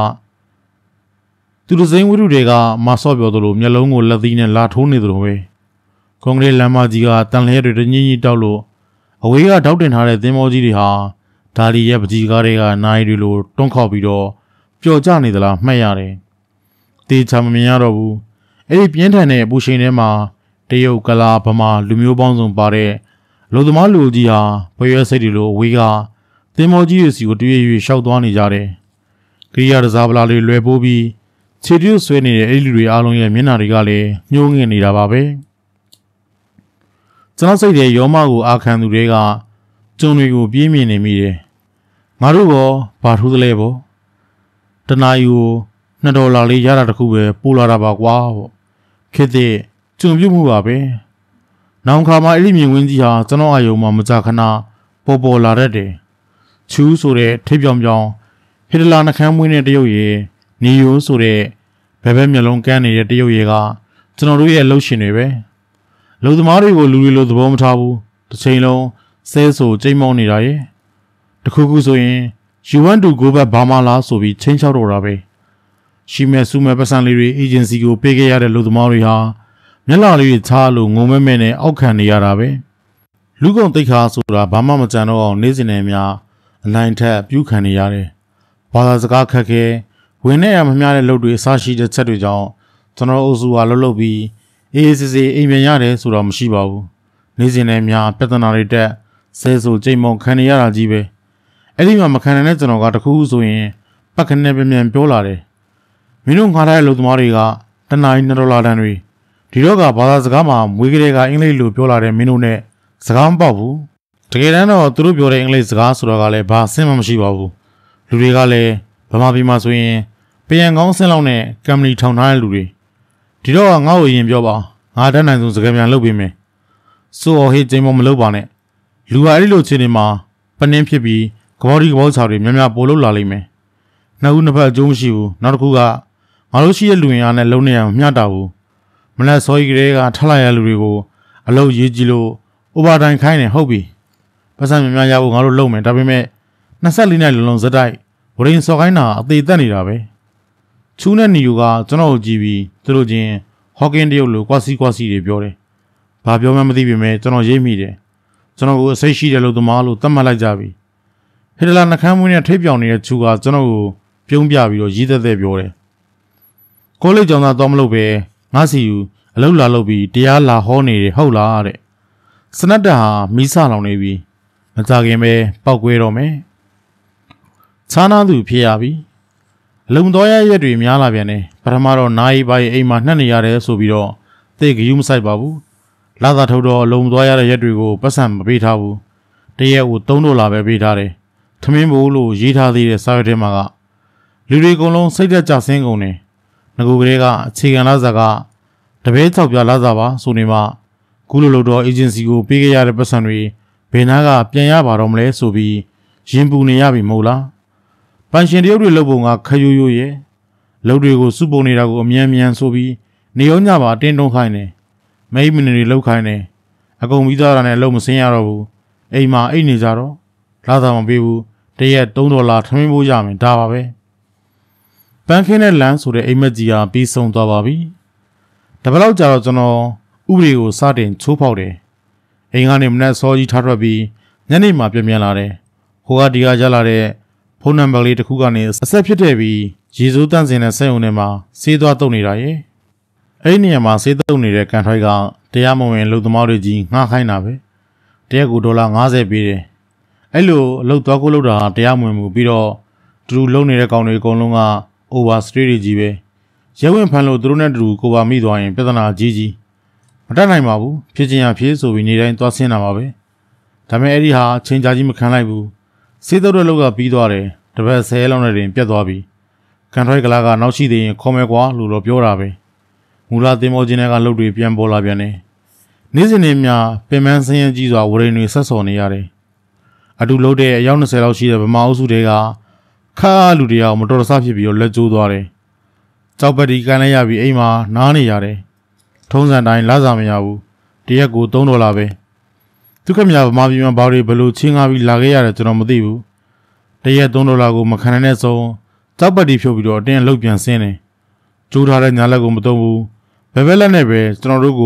သူတို့စိမ့်ဝိတုတွေကမဆော့ပြောသလိုမျက်လုံးကိုလက်သီးနဲ့လာထိုးနေသလိုပဲကွန်ကရစ်လမ်းမကြီးကတန်လျက်တွေတညင်းကြီးတောက်လို့အဝေးကတောက်တင်ထားတဲ့သင်္ဘောကြီးတွေဟာဒါလီရဲ့ပကြီးကားတွေကနိုင်တွေလိုတွန်းခေါက်ပြီးတော့ပျော်ကျနေသလားမှတ်ရတယ်။တေချာမမြင်ရတော့ဘူး။အဲ့ဒီပြင်းထန်တဲ့ပူချိန်ထဲမှာတရုတ်ကလာဗမာလူမျိုးပေါင်းစုံပါတဲ့လူသမားလူကြီးဟာဘွေရဲစိတ်တွေလိုအဝေးကသင်္ဘောကြီးတွေစီကိုတွေ့ရွေရှောက်သွားနေကြတယ်။ကိရိယာတစားပလာတွေလွယ်ပိုးပြီးခြေပြုတ်ဆွဲနေတဲ့အဲ့ဒီလူတွေအားလုံးရဲ့မျက်နှာတွေကလည်းညှိုးငင်နေတာပါပဲ။ကျွန်တော်စိတ်ထဲရောမကိုအာခံသူတွေကကျုံတွေကိုပြေးမြင်နေမိတယ်။ငါတို့ဘောဘာထူးသလဲဘောတနာယူကို$2လေးရတာတခုပဲပို့လာတာပါကွာပေါ့ခစ်တဲ့ကျုံပြုတ်မှုပါပဲ။နောင်ခါမှာအဲ့ဒီမြင်ကွင်းကြီးဟာကျွန်တော်အယုံမှာမကြခဏပေါ်လာတတ်တယ်။ချူးဆိုတဲ့ထိပ်ပြောင်ပြောင်ဟစ်တလာနှခမ်းမွေးတဲ့တရုတ်ရည်နီယိုဆိုတဲ့ဘဲဘဲမျက်လုံးကန်းနေတဲ့တရုတ်ရည်ကကျွန်တော်တို့ရဲ့လှုပ်ရှင်တွေပဲလူသမားတွေကိုလူတွေလိုသဘောမထားဘူးတစ်ချိန်လုံးဆဲဆိုကြိမ်မောင်းနေတာရဲ့တခုခုဆိုရင် you want to go back ဘာမှလားဆိုပြီးချင်းချောက်တော့တာပဲရှိမဲ့စုမဲ့ပတ်စံလေးတွေ agency ကိုပေးခဲ့ရတဲ့လူသမားတွေဟာမျက်လာလေးတွေချားလို့ငုံမဲမဲနဲ့အောက်ခံနေရတာပဲလူကုန်တိတ်ခါဆိုတာဘာမှမကြံတော့အောင်နေစင်နေများအနိုင်ထက်ပြုခံနေရတယ်ဘာသာစကားခက်ခဲဝင်နေရမမျှတဲ့လုပ်တွေအစရှိတဲ့ချက်တွေကြောင့်ကျွန်တော်အုပ်စုကလှုပ်ပြီးအေးစစ်စစ်အိမ်ပြန်ရတယ်ဆိုတော့မရှိပါဘူးနေစင်နေများပြဿနာတွေတက်ဆဲဆိုကြိမ်မုံခံနေရတာကြီးပဲအဲ့ဒီမှာမခံနိုင်တဲ့ကျွန်တော်ကတခုခုဆိုရင်ပတ်ခနဲ့ပြန်ပြောလာတယ်မင်းတို့ငါထားတဲ့လူသမားတွေကတနား$2တန်းတွေဒီတော့ကဘာသာစကားမှာမွေးကလေးကအင်္ဂလိပ်လိုပြောလာတဲ့မင်းတို့နဲ့စကားမပေါက်ဘူးတကယ်တမ်းတော့သူတို့ပြောတဲ့အင်္ဂလိပ်စကားဆိုတော့ကလည်းဘာအဆင်မှမရှိပါဘူးလူတွေကလည်းဗမာပြည်မှာဆိုရင်ပြန်ကောင်းအဆင်လောက်နဲ့ကမ်ပဏီထောင်ထားတဲ့လူတွေဒီတော့ငါ့ကိုရင်ပြောပါငါတန်းနိုင်ဆုံးစကားပြန်လုပ်ပေးမယ်စိုးဟေးကျင်းမမလုပ်ပါနဲ့လူဟာအဲ့ဒီလိုခြေနေမှာပနှင်းဖြစ်ပြီးကဘောဒီကဘောချော်တွေများများပို့လို့လာလိမ့်မယ်နှစ်ဦးနှစ်ဖက်အကျိုးမရှိဘူးနောက်တစ်ခုကငါတို့ရှိတဲ့လူရင်အားနဲ့လုံနေရမျှတာဘူးမနက်စောကြီးကလေးကထလိုက်ရလူတွေကိုအလုပ်ရေးကြည့်လို့အိုဘာတိုင်းခိုင်းနေဟုတ်ပြီပတ်စံများများရဖို့ငါတို့လုပ်မယ်ဒါပေမဲ့24နှစ်လုံးစက်တိုက်ဝရင်စော်ခိုင်းတာအသေးသက်နေတာပဲချူးနဲ့နီယူကကျွန်တော်ကိုကြည့်ပြီးသူတို့ချင်းဟော့ကင်းတရုတ်လိုကွာစီတွေပြောတယ်ဘာပြောမှမသိပေမဲ့ကျွန်တော်ရိပ်မိတယ်ကျွန်တော်ကိုအစိတ်ရှိတဲ့လူသမားလို့သတ်မှတ်လိုက်ကြပြီဟစ်တလာနှခမ်းမွေးနဲ့ထိပ်ပြောင်နေတဲ့ချူကကျွန်တော်ကိုပြုံးပြပြီးတော့ရည်သက်ပြောတယ်ကိုလေးကြောင့်သာတော့မလုပ်ပဲငါစီယူအလုပ်လာလုပ်ပြီးတရားလာဟောနေတယ်ဟုတ်လားတဲ့စနတ်တဟာမီးစလောင်နေပြီမကြခင်ပဲပောက်ကွဲတော့မယ်ခြားနာသူဖြစ်ရပြီအလုံတော်ရရက်တွေများလာပြန်တယ်ပထမတော့နိုင်ပါရဲ့အိမ်မှာနှက်နေရတယ်ဆိုပြီးတော့သိကယူမဆိုင်ပါဘူးလာသာထုတ်တော့အလုံတော်ရတဲ့ရက်တွေကိုပတ်စံမပေးထားဘူးတရက်ကို$3ပဲပေးထားတယ်ထမင်းဘိုးလို့ရေးထားသေးတဲ့စာရွက်ထဲမှာကလူတွေအကုန်လုံးစိတ်သက်ကြဆင်းကုန်တယ်ငကူကလေးကအခြေခံလာစားကတပည့်6ပြလာစားပါဆိုနေမှခုလိုလို့တော့ agency ကိုပေးခဲ့ရတဲ့ပတ်စံတွေဘယ်နာကပြန်ရပါတော့မလဲဆိုပြီးရင်ပူနေရပြီမဟုတ်လားပန်ရှင်တရုတ်တွေလုပ်ပုံကခရိုးရိုးရဲ့လုပ်တွေကိုစုပုံနေတာကိုအမြန်ဆိုပြီးနေရောညပါတင်းတုံးခိုင်းတယ်မိမနေတွေလောက်ခိုင်းတယ်အကုန်ပြီးသားတာနဲ့အလုံးမစင်းရတော့ဘူးအိမ်မှာအိတ်နေကြတော့လာသာမပေးဘူးတရက်$3ထမင်းဖို့ရမယ်ဒါပါပဲပန်းခင်းတဲ့လမ်းဆိုတဲ့အိမ်မက်ကြီးဟာပြီးဆုံးသွားပါပြီတပတ်လောက်ကြာတော့ကျွန်တော်ဥပဒေကိုစတင်ချိုးဖောက်တယ်အိမ်ကနေမနက်စောကြီးထားထွက်ပြီးညနေမှပြန်လာတယ်ဟိုကဒီကရလာတဲ့ဖုန်းနံပါတ်လေးတစ်ခုကနေအဆက်ဖြစ်တဲ့ပြီးရေစိုးတန့်စင်တဲ့စက်ရုံထဲမှာဆေးသွားတုပ်နေတာရဲ့အဲ့ဒီနေရာမှာဆေးတုပ်နေတဲ့ကန်ထိုက်ကတရားမဝင်လူသမားတွေကြီးငှားခိုင်းတာပဲတရက်ကို$50ပေးတယ်အဲ့လိုအလုပ်သွားကိုလုပ်တာတရားမဝင်ဘူးပြီးတော့သူလုံနေတဲ့ကောင်တွေအကုန်လုံးက over street တွေကြီးပဲရဲဝင်ဖမ်းလို့သူတို့နဲ့တူကိုပါမိသွားရင်ပြဿနာကြီးမတတ်နိုင်ပါဘူးဖြစ်ချင်းရဖြစ်ဆိုပြီးနေတိုင်းသွားဆင်းတာပါပဲဒါပေမဲ့အဲ့ဒီဟာချိန်ကြာကြီးမခံလိုက်ဘူးစေးတော့တဲ့လောက်ကပြီးသွားတယ်တပတ်10လောက်နဲ့တင်ပြတ်သွားပြီကန်ထရိုက်ကလာကနောက်ရှိသေးရင်ခေါ်မယ်ကွာလို့တော့ပြောတာပဲမူလာသင်္ဘောချင်းတွေကလှုပ်တွေပြန်ပေါ်လာပြန်တယ်နေ့စဉ်နေ့များပင်မဆင်းရဲကြီးစွာဝရိန်တွေဆက်စော်နေရတယ်အတူလှုပ်တဲ့အယောက်20လောက်ရှိတဲ့ဗမာအုပ်စုတွေကခါလူတွေအောင်မတော်တဆဖြစ်ပြီးတော့လက်ကျိုးသွားတယ်ကြောက်ပတ်ဒီကန်လိုက်ရပြီးအိမ်မှာနားနေရတယ်ထုံးစံတိုင်းလာစားမရဘူးတရက်ကို$3ပဲသူခမရဗမာပြည်မှာဘာတွေဘလို့ချင်းကားပြီးလာခဲ့ရတယ်ကျွန်တော်မသိဘူးတရက်$3ကိုမခံနိုင်တဲ့ဆုံးကြောက်ပတ်ဒီဖြုတ်ပြီးတော့အတင်းလှုပ်ပြန်ဆင်းတယ်ကျိုးထားတဲ့ညာလက်ကိုမသုံးဘူးဘယ်ဘက်လက်နဲ့ပဲကျွန်တော်တို့ကိုဟ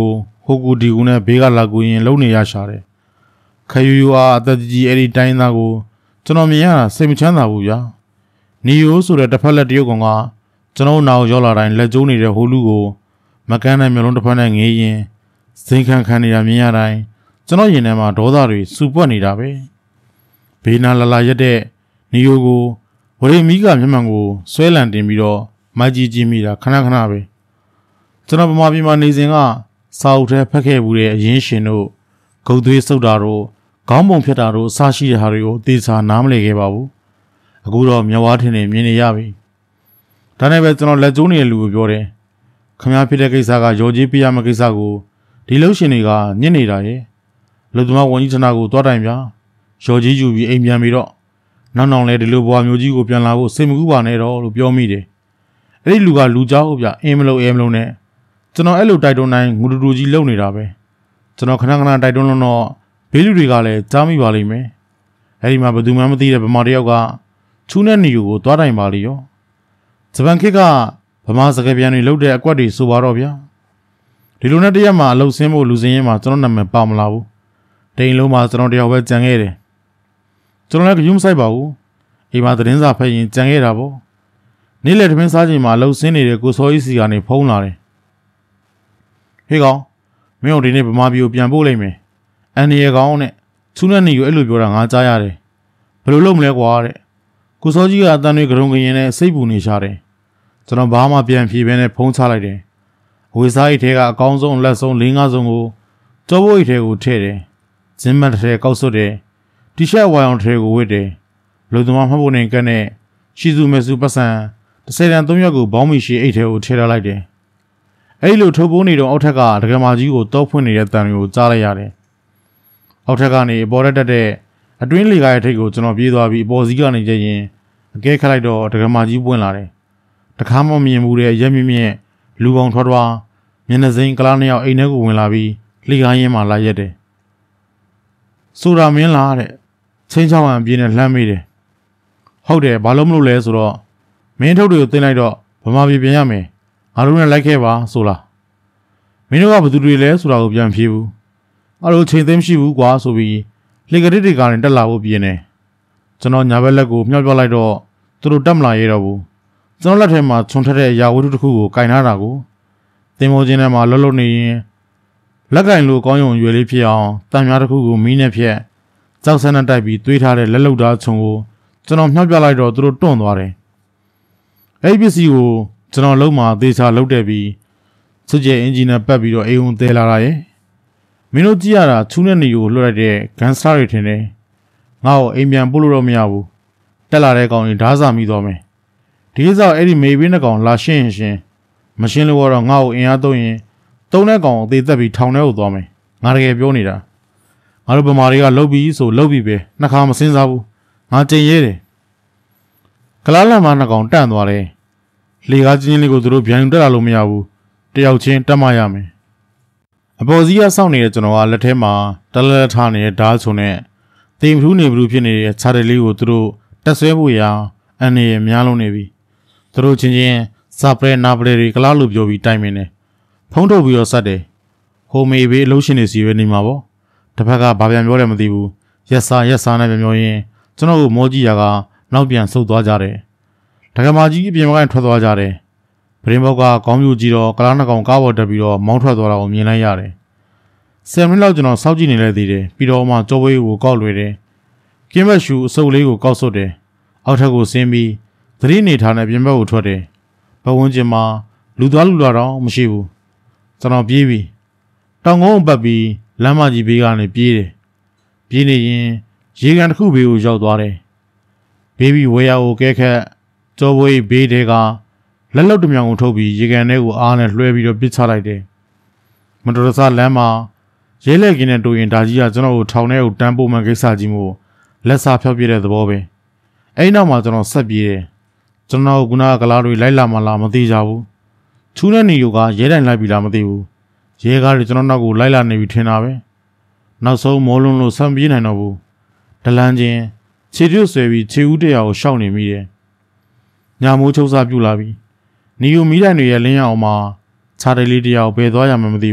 ကူဒီကူနဲ့ဘေးကလာကူရင်လုံနေရရှာတယ်ခယူယူအားအသက်ကြီးအဲ့ဒီတိုင်းသားကိုကျွန်တော်မြင်ရတာစိတ်မချမ်းသာဘူးဗျာနီယိုဆိုတဲ့တစ်ဖက်လက်တရုတ်ကောင်ကကျွန်တော်နောက်ရောက်လာတိုင်းလက်ကျိုးနေတဲ့ဟိုလူကိုမကန်းတဲ့မျိုးလုံးတစ်ဖက်နဲ့ငေးရင်စိန်ခံနေတာမြင်ရတိုင်းကျွန်တော်ရင်ထဲမှာဒေါသတွေစူပွက်နေတာပဲဘေးနာလာရက်တဲ့နီယိုကိုဝရိမီကမျက်မှန်ကိုဆွဲလန်တင်ပြီးတော့မိုက်ကြီးမိတာခဏပဲကျွန်တော်ဗမာပြည်မှာနေစဉ်ကစာအုပ်ထဲဖတ်ခဲ့မှုတဲ့အရင်းရှင်တို့ဂုတ်သွေးစုပ်တာတို့ခေါင်းပုံဖြတ်တာတို့အစရှိတဲ့ဟာတွေကိုသေချာနားမလည်ခဲ့ပါဘူးအခုတော့မျက်ဝါးထင်နေမြင်နေရပြီဒါနဲ့ပဲကျွန်တော်လက်ကျိုးနေတဲ့လူကိုပြောတယ်ခမားဖြစ်တဲ့ကိစ္စကရော်ကြီးပြရမယ့်ကိစ္စကိုဒီလှုပ်ရှင်တွေကညစ်နေတာရဲ့လူသမားဝန်ကြီးဌာနကိုတွားတိုင်ပြရော်ကြီးယူပြီးအိမ်ပြန်ပြီးတော့နောက်လဲဒီလိုဘွားမျိုးကြီးကိုပြန်လာဖို့စိတ်မကူပါနဲ့တော့လို့ပြောမိတယ်အဲ့ဒီလူကလူကြောက်ဗျအင်းမလို့နဲ့ကျွန်တော်အဲ့လိုတိုက်တွန်းတိုင်းငူတူတူကြီးလုံနေတာပဲကျွန်တော်ခဏတိုက်တွန်းလို့တော့ဘေးလူတွေကလည်းကြားမိပါလိမ့်မယ်အဲ့ဒီမှာဘယ်သူမှမသိတဲ့ဗမာတယောက်ကချူးနဲ့နီကိုတွားတိုင်ပါလိရောဂျပန်ခေတ်ကဗမာစကားပြန်တွေလှုပ်တဲ့အကွက်တွေဆိုပါတော့ဗျာဒီလိုနဲ့တရက်မှာအလုပ်ဆင်းဖို့လူစင်းရင်မှာကျွန်တော်နာမည်ပါမလာဘူးတိန်လုံးမှာကျွန်တော်တယောက်ပဲကြံခဲ့တယ်ကျွန်တော်လည်းကြုံဆိုင်ပါဘူးအိမ်မှာသတင်းစာဖတ်ရင်ကြံခဲ့တာပေါ့နေ့လယ်ထမင်းစားချိန်မှာအလုပ်ဆင်းနေတဲ့ကိုစောကြီးစီကနေဖုန်းလာတယ်ဟေးကောင်မင်းတို့ဒီနေ့ဗမာပြည်ကိုပြန်ပို့လိုက်မယ်အန်ဒီရဲ့ကောင်နဲ့ချူးနဲ့နီကိုအဲ့လိုပြောတာငါကြားရတယ်ဘယ်လိုလုပ်မလဲကွာတဲ့ကိုစောကြီးကအတန်းတွေကရုံကရင်နဲ့စိတ်ပူနေရှာတယ်ကျွန်တော်ဘာမှပြန်ဖြေပဲနဲ့ဖုန်းချလိုက်တယ်အဝေစားအိတ်ထဲကအကောင်းဆုံးလက်ဆုံး၄၅ဆုံးကိုကြောဘိုးအိတ်ထဲကိုထည့်တယ်ဇင်းမတ်ထဲကောက်စွတ်တယ်တီရှပ်ဝိုင်အောင်ထဲကိုဝတ်တယ်လူသမားမှတ်ဖို့နေကနဲ့ရှီဇူမဲဆူပတ်စံ30တန်3ရက်ကိုဘောင်းမီရှိအိတ်ထဲကိုထည့်ထားလိုက်တယ်အဲ့လိုထုတ်ပိုးနေတော့အောက်ထက်ကဒကမာကြီးကိုတောဖွင့်နေတဲ့တန်တွေကိုကြားလိုက်ရတယ်အောက်ထက်ကနေအပေါ်တက်တဲ့အတွင်းလေကားရဲ့ထိပ်ကိုကျွန်တော်ပြေးသွားပြီးအပေါ်စီးကနေကြရင်အကဲခတ်လိုက်တော့ဒကမာကြီးပွင့်လာတယ်တခါမှမမြင်ဘူးတဲ့ရက်မြင့်လူကောင်ထွားမျက်နှာစိမ်းကလားနှစ်ယောက်အိမ်ထဲကိုဝင်လာပြီးလေကားရင်းမှာလာရက်တယ်ဆိုတာမင်းလားတဲ့ချင်းချောင်းအပြင်းနဲ့လှမ်းမိတယ်ဟုတ်တယ်ဘာလို့မလုပ်လဲဆိုတော့မင်းထုတ်တွေကိုတင်လိုက်တော့ဗမာပြည်ပြန်ရမယ်ငါတို့နဲ့လိုက်ခဲ့ပါဆိုလားမင်းတို့ကဘယ်သူတွေလဲဆိုတာကိုပြန်ဖြေဘူးအဲ့လိုချိန်သိမ်းမရှိဘူးကွာဆိုပြီးလေကတိတွေကနေတက်လာဖို့ပြင်းတယ်ကျွန်တော်ညာဘက်လက်ကိုမြှောက်ပြလိုက်တော့သူတို့တက်မလာရတော့ဘူးကျွန်တော်လက်ထဲမှာခြုံထက်တဲ့အရာဝတ္ထုတစ်ခုကိုကင်ထားတာကိုသင်္ဘောချင်းထဲမှာလှုပ်နေရင်လက်ကင်လိုကောင်းယုံရွယ်လေးဖြစ်အောင်တန်မြားတစ်ခုကိုမီးနဲ့ဖြက်ကြောက်ဆန်းနဲ့တိုက်ပြီးသွေးထားတဲ့လက်လုံသားခြုံကိုကျွန်တော်မြှောက်ပြလိုက်တော့သူတို့တွန့်သွားတယ်အဲ့ဒီပစ္စည်းကိုကျွန်တော်လုံးမှာသေချာလှုပ်တဲ့ပြီးစွတ်ကျဲအင်ဂျင်နဲ့ပတ်ပြီးတော့အိမ်ုံတဲလာတာရဲ့မင်းတို့ကြည့်ရတာချူးနဲ့နေကိုလွှတ်လိုက်တဲ့ဂန်စတာတွေထင်တယ်ငါ့ကိုအိမ်ပြန်ပို့လို့တော့မရဘူးတက်လာတဲ့ကောင်ကြီးဓားစာမိသွားမယ်ဒီကိစ္စအဲ့ဒီမေဘင်းတဲ့ကောင်လာရှင်းမရှင်းလို့တော့ငါ့ကိုအင်အားသုံးရင်သုံးတဲ့ကောင်အသေးသက်ပြီးထောင်ထဲကိုသွားမယ်ငါတကယ်ပြောနေတာငါတို့ဗမာတွေကလှုပ်ပြီးဆိုလှုပ်ပြီးပဲနှစ်ခါမစင်းစားဘူးငါကြင်ရဲတယ်ကလားလန်မှာနှစ်ကောင်တန့်သွားတယ်လေကားချင်းလေးကိုသူတို့ဗျံတက်လာလို့မရဘူးတယောက်ချင်းတက်မှရမယ်အပေါ်စီးကစောင့်နေတဲ့ကျွန်တော်ကလက်ထဲမှာတလက်ထားနေတဲ့ဓာတ်ချုံနဲ့တင်ဖူးနေဘူးဖြစ်နေတဲ့ခြားတယ်လေးကိုသူတို့တက်ဆွဲဖို့ရအန်နေရများလုံးနေပြီသူတို့ချင်းစာပရဲနာပရဲတွေကလားလို့ပြောပြီးတိုင်မင်းနေဖုံးထုတ်ပြီးတော့စက်တယ်ဟိုမေဘေးအလုပ်ရှင်တွေစီပဲနေမှာပေါ့တစ်ဖက်ကဘာပြန်ပြောတယ်မသိဘူးရက်စားနဲ့ပြန်ပြောရင်ကျွန်တော်ကိုမောကြီးရကနောက်ပြန်ဆုတ်သွားကြတယ်ဒကမာကြီးအပြင်ဘက်ကနေထွက်သွားကြတယ်ပရင်ဘောက်ကခေါင်းပြူကြီးတော့ကလားနှစ်ကောင်ကားပေါ်တက်ပြီးတော့မောင်းထွက်သွားတာကိုမြင်လိုက်ရတယ်10မိနစ်လောက်ကျွန်တော်စောင့်ကြည့်နေလိုက်သေးတယ်ပြီးတော့မှကြောဝေးကိုကောက်လွယ်တယ်ကင်းဘက်ရှူအစုပ်လေးကိုကောက်စွတ်တယ်အောက်ထက်ကိုဆင်းပြီးသတိနေထားနဲ့ပြင်ဘက်ကိုထွက်တယ်ဘဝန်းကျင်မှာလူသွားလူလာတော့မရှိဘူးကျွန်တော်ပြေးပြီးတောင်ကုန်းပတ်ပြီးလမ်းမကြီးဘေးကနေပြေးတယ်ပြေးနေရင်ရေကန်တစ်ခုဘေးကိုရောက်သွားတယ်ဘေးပြီးဝေယာကိုကဲခက်ကြောဝေးဘေးတဲကလက်လုတ်တစ်မြောင်ကိုထုတ်ပြီးရေကန်ထဲကိုအားနဲ့လွှဲပြီးတော့ပစ်ချလိုက်တယ်မတော်တဆလမ်းမှာရဲလက်ကင်းနဲ့တူရင်ဒါကြီးကကျွန်တော်ကိုထောင်ထဲကိုတန်းပို့မှကိစ္စကြီးမို့လက်စားဖြောက်ပြတဲ့သဘောပဲအဲ့နောက်မှာကျွန်တော်ဆက်ပြေးတယ်ကျွန်တော်ကကလားတွေလိုက်လာမှလားမသိကြဘူးချူးတဲ့နေယူကရဲတိုင်လိုက်ပြီလားမသိဘူးရဲကားတွေကျွန်တော်နောက်ကိုလိုက်လာနေပြီထင်တာပဲနောက်ဆုံးမောလုံးလို့ဆံပြေးနိုင်တော့ဘူးဒလန်ချင်းခြေတွဆွဲပြီးခြေဦးတရားကိုရှောက်နေမိတယ်ညာမိုးချုပ်စားပြူလာပြီနီယူမီးတိုင်တွေရဲ့လင်းရအောင်မှာခြားတယ်လေးတရားကိုဘယ်သွားရမှမသိဘူး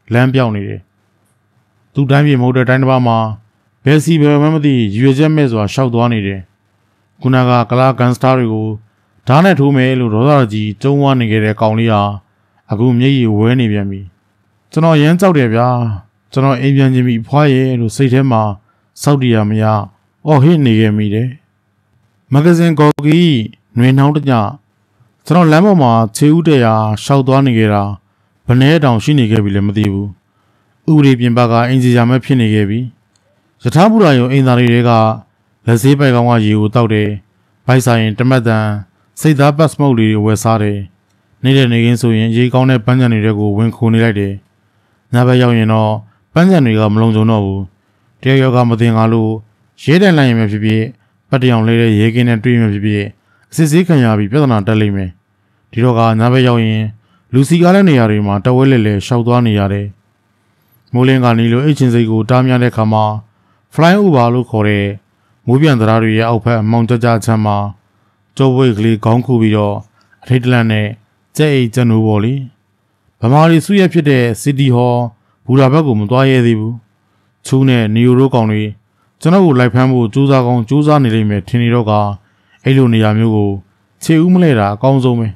လမ်းပြောင်းနေတယ်သူ့တိုင်းပြည်မဟုတ်တဲ့တိုင်းတစ်ပါးမှာဘယ်စီဘယ်မှမသိရွေချက်မဲ့စွာရှောက်သွားနေတယ်ခုနကကလာကန်စတာတွေကိုဓာတ်နဲ့ထိုးမယ်လို့ဒေါသကြီးကျုံးဝါနေခဲ့တဲ့ကောင်လေးဟာအခုမျက်ရည်ဝဲနေပြန်ပြီကျွန်တော်ရမ်းကြောက်တယ်ဗျာကျွန်တော်အိမ်ပြန်ချင်းပြီးဖွားရဲလို့စိတ်ထဲမှာစောက်တရားမရအော်ဟစ်နေခဲ့မိတယ်မဂဇင်းကော်ကီຫນွေနှောင်းတညကျွန်တော်လမ်းပေါ်မှာခြေဥတရာရှောက်သွားနေခဲ့တာဘယ်နဲ့တောင်ရှိနေခဲ့ပြီလဲမသိဘူးဥပဒေပြင်ပကအင်ဂျီယာမဲ့ဖြစ်နေခဲ့ပြီယထာဘူရာယုံအင်သားတွေကလက်စေးပိုက်ကောင်ကရေကိုတောက်တယ်ဘိုက်ဆိုင်တမတ်တန်စိတ်သားပတ်စမုတ်လေးတွေဝယ်စားတယ်နေတဲ့နေကင်းဆိုရင်ရေကောင်းတဲ့ပန်းချံတွေကိုဝင်ခိုနေလိုက်တယ်ညဘက်ရောက်ရင်တော့ပန်းချံတွေကမလုံခြုံတော့ဘူးတရားရောကမတင်ကားလို့ရဲတိုင်လိုက်ရင်ပဲဖြစ်ဖြစ်ပတ်တရောင်လေးတဲ့ရဲကင်းနဲ့တွေ့ရင်ဖြစ်ဖြစ်အစစ်စေးခံရပြီးပြဿနာတက်လိမ့်မယ်ဒီတော့ကညဘက်ရောက်ရင်လူစီကားတဲ့နေရာတွေမှာတဝဲလဲလဲရှောက်သွားနေရတယ်မိုးလင်းကနီလိုအိတ်ချင်းစိတ်ကိုတားမြတဲ့ခါမှာ fly over လို့ခေါ်တဲ့မိုးပြန်တရားတွေရဲ့အောက်ဖက်အမောင်ကြကြချမ်းမှာကျိုးဝိတ်ကလေးခေါင်းခုပြီးတော့အထိတ်တလန့်နဲ့ကြက်အိတ်ကျနိုးပေါ်လေဗမာလီစုရက်ဖြစ်တဲ့ City Hall ဘူရာဘက်ကိုမသွားရဲသေးဘူးချူးနဲ့နီယိုရိုကောင်တွေကျွန်တော်ကိုလိုက်ဖမ်းဖို့ကြိုးစားကောင်းကြိုးစားနေလိမ့်မယ်ထင်နေတော့ကအဲ့လိုနေရာမျိုးကိုခြေဦးမလဲတာအကောင်းဆုံးပဲ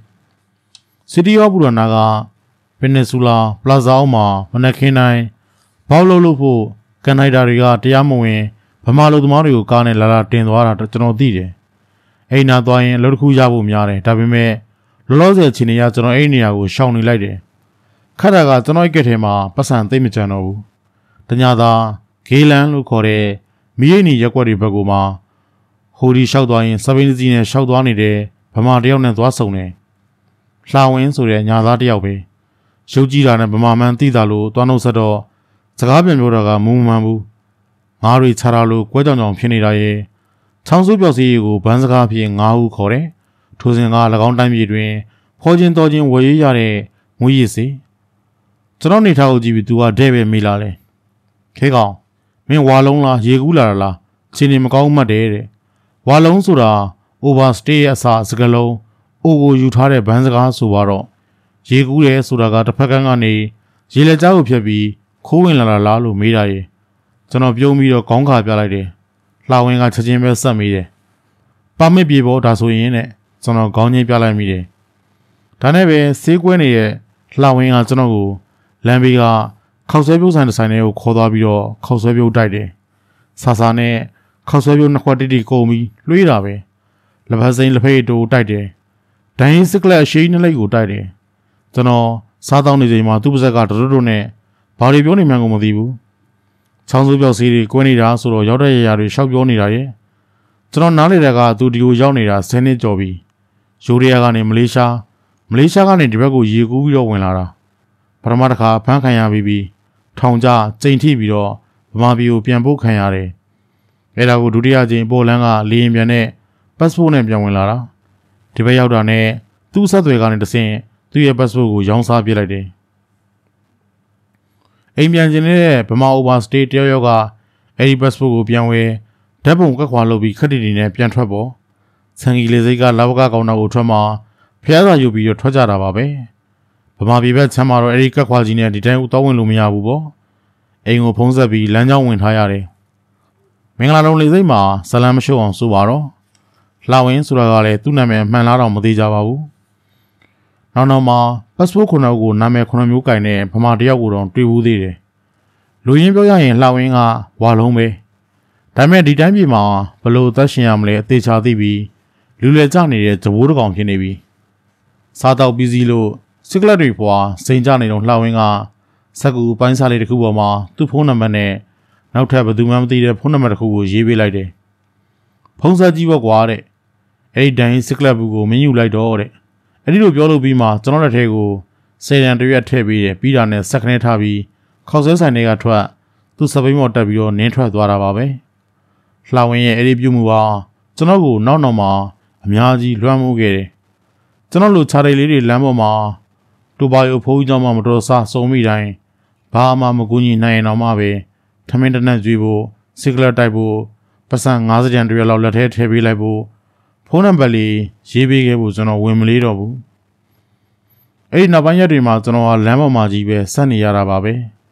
City of ဘူရာနာက Peninsula Plaza အောက်မှာမနက်ခင်းတိုင်းဘောက်လို့ဖို့ကန်နိုင်တာတွေကတရားမဝင်ဗမာလူသမားတွေကိုကားနဲ့လာတင်သွားတာကျွန်တော်သိတယ်အိမ်နာသွားရင်အလုပ်တစ်ခုရဖို့များတယ်ဒါပေမဲ့လောလောဆယ်ခြေနေရကျွန်တော်အဲ့နေရာကိုရှောင်နေလိုက်တယ်ခက်တာကကျွန်တော်ရဲ့ကက်ထဲမှာပတ်စံသိမ့်မကြံတော့ဘူးတညသာဂေးလန်လို့ခေါ်တဲ့မီးရိပ်နီရက်ွက်တွေဘက်ကိုမှဟိုဒီရှောက်သွားရင်စပိန်စီနဲ့ရှောက်သွားနေတဲ့ဗမာတယောက်နဲ့သွားဆုံတယ်လှဝင်းဆိုတဲ့ညာသားတယောက်ပဲရုပ်ကြည့်တာနဲ့ဗမာမှန်သိတာလို့သွားနှုတ်ဆက်တော့စကားပြန်ပြောတာကမူမှန်ဘူးငါးတွေခြားတာလို့ကွဲကြောင်ကြောင်ဖြစ်နေတာရဲ့ချောင်းစုပြောက်စီကိုဗန်းစကားဖြင့်ငါးဟုခေါ်တယ်ထိုစဉ်က၎င်းတိုင်းပြည်တွင်ဖောချင်းတော်ချင်းဝယ်ရရတဲ့ငွေရည်စီကျွန်တော်နေထားကိုကြည့်ပြီးသူကတဲ့ပဲမိလာလဲခဲကောင်မင်းဝါလုံးလားရေကူးလာတာလားခြေနေမကောင်းမှတ်တယ်တဲ့ဝါလုံးဆိုတာ overstay အစားစကလုံးအိုကိုယူထားတဲ့ဗန်းစကားဆိုတော့ရေကူးတယ်ဆိုတာကတစ်ဖက်ကန်းကနေရေလက်ကြားကိုဖြတ်ပြီးခိုးဝင်လာတာလားလို့မေးတာရေကျွန်တော်ပြုံးပြီးတော့ခေါင်းခါပြလိုက်တယ်လှဝင်းကချက်ချင်းပဲဆက်မိတယ်ပါမစ်ပြေဖို့ဒါဆိုရင်တဲ့ကျွန်တော်ခေါင်းချင်းပြလိုက်မိတယ်ဒါနဲ့ပဲဆေးကွဲနေတဲ့လှဝင်းကကျွန်တော်ကိုလမ်းဘေးကခောက်ဆွဲပြုတ်ဆိုင်တစ်ဆိုင်ထဲကိုခေါ်သွားပြီးတော့ခောက်ဆွဲပြုတ်တိုက်တယ်ဆာဆာနဲ့ခောက်ဆွဲပြုတ်နှစ်ခွက်တိတိကုန်ပြီးလွှေးတာပဲလက်ဖက်စိမ်းလက်ဖက်တိုးတိုက်တယ်ဒိုင်းစကလက်အရှိနှလိပ်ကိုတိုက်တယ်ကျွန်တော်စားတောင်းနေချိန်မှာသူ့ပါဇက်ကတရွတ်နဲ့ဘာတွေပြောနေမှန်းကိုမသိဘူးချောင်းစိုးပြောက်စီးတွေကွင်းနေတာဆိုတော့ရောက်တဲ့နေရာတွေရှောက်ပြောနေတာရဲ့ကျွန်တော်နားလေတဲ့ကသူဒီကိုရောက်နေတာ10နှစ်ကျော်ပြီယူရီးယားကနေမလေးရှားကနေဒီဘက်ကိုရေကူးပြီးတော့ဝင်လာတာပထမတစ်ခါဖမ်းခံရပြီးထောင်ကျကျိန်ထိပြီးတော့ဗမာပြည်ကိုပြန်ပို့ခံရတယ်အဲ့ဒါကိုဒုတိယကြိမ်ပိုလန်ကလေရင်ပြန်နဲ့ပတ်စပို့နဲ့ပြန်ဝင်လာတာဒီဘက်ရောက်တာနဲ့သူ့ဆက်သွယ်ကနေတဆင့်သူ့ရဲ့ပတ်စပို့ကိုရောင်းစားပြလိုက်တယ်အိမ်ပြန်ကျင်နေတဲ့ဗမာ overstay တယောက်ကအဲ့ဒီ passport ကိုပြန်ဝဲဓာတ်ပုံကက်ခွာလုပ်ပြီးခက်တီတီနဲ့ပြန်ထွက်ပေါ်ဆန်ကြီးလေးစိတ်ကလာဘကကောင်တော်ကိုထွက်မှာဖျားစာယူပြီးတော့ထွက်ကြတာပါပဲဗမာပြည်ဘက်ချမ်းမှာတော့အဲ့ဒီကက်ခွာကြီးနဲ့ဒီတိုင်းဦးတောင်းဝင်လို့မရဘူးပေါ့အိမ်ကိုဖုံးဆက်ပြီးလမ်းကြောင်းဝင်ထားရတယ်မင်္ဂလာတုံးလေးစိတ်မှာဇလန်မရှုပ်အောင်ဆိုပါတော့လှဝင်းဆိုတာကလည်းသူ့နာမည်မှန်လားတော့မသိကြပါဘူးနောက်မှာ passport ခုနကကိုနာမည်ခုနမျိုးကင်တဲ့ဗမာတယောက်ကိုတော့တွေ့ဘူးသေးတယ်လူရင်းပြောရရင်လှဝင်းကဝါလုံးပဲဒါပေမဲ့ဒီတိုင်းပြည်မှာဘလို့သက်ရှင်ရမလဲအသေးချာသိပြီးလူလေကြနေတဲ့သဘိုးတကောင်ဖြစ်နေပြီစားတော့ပြီးစီလို့စစ်ကလတ်တွေပွားစိန်ကြနေတော့လှဝင်းကစက်ကူပိုင်းစားလေးတစ်ခုပေါ်မှာသူ့ဖုန်းနံပါတ်နဲ့နောက်ထပ်ဘယ်သူမှမသိတဲ့ဖုန်းနံပါတ်တစ်ခုကိုရေးပေးလိုက်တယ်ဖုန်းဆက်ကြည့်ပေါ့ကွာတဲ့အဲ့ဒီဒိုင်းစစ်ကလတ်ဘူးကိုမင်းယူလိုက်တော့တဲ့အဲ့ဒီလိုပြောလို့ပြီးမှကျွန်တော်လက်ထဲကိုစေတံတရွက်ထည့်ပေးတယ်ပြီးတာနဲ့စက်ခနဲထားပြီးခောက်ဆွဲဆိုင်တွေကထွက်သူ့စပိန်မော်တက်ပြီးတော့နင်းထွက်သွားတာပါပဲလှဝင်းရဲ့အဲ့ဒီပြုမှုပါကျွန်တော်ကိုနောက်မှာအများကြီးလွှမ်းမိုးခဲ့တယ်ကျွန်တော်လိုခြားတယ်လေးတွေလမ်းပေါ်မှာတူပါရုပ်ဖိုးကြီးကြောင့်မှမတော်ဆစုံမိတိုင်းဘာမှမကူညီနိုင်ရင်တော့မှပဲထမင်းတနက်ကျွေးဖို့စစ်ကလတ်တိုက်ဖို့ပတ်စံ50ကျန်တရွက်လောက်လက်ထဲထည့်ပေးလိုက်ဖို့ဖုန်းနံပါတ်လေးရေးပေးခဲ့ဖို့ကျွန်တော်ဝင်မလေးတော့ဘူးအဲ့ဒီနောက်ပိုင်းရက်တွေမှာကျွန်တော်ကလမ်းပေါ်မှာကြီးပဲဆက်နေရတာပါပဲ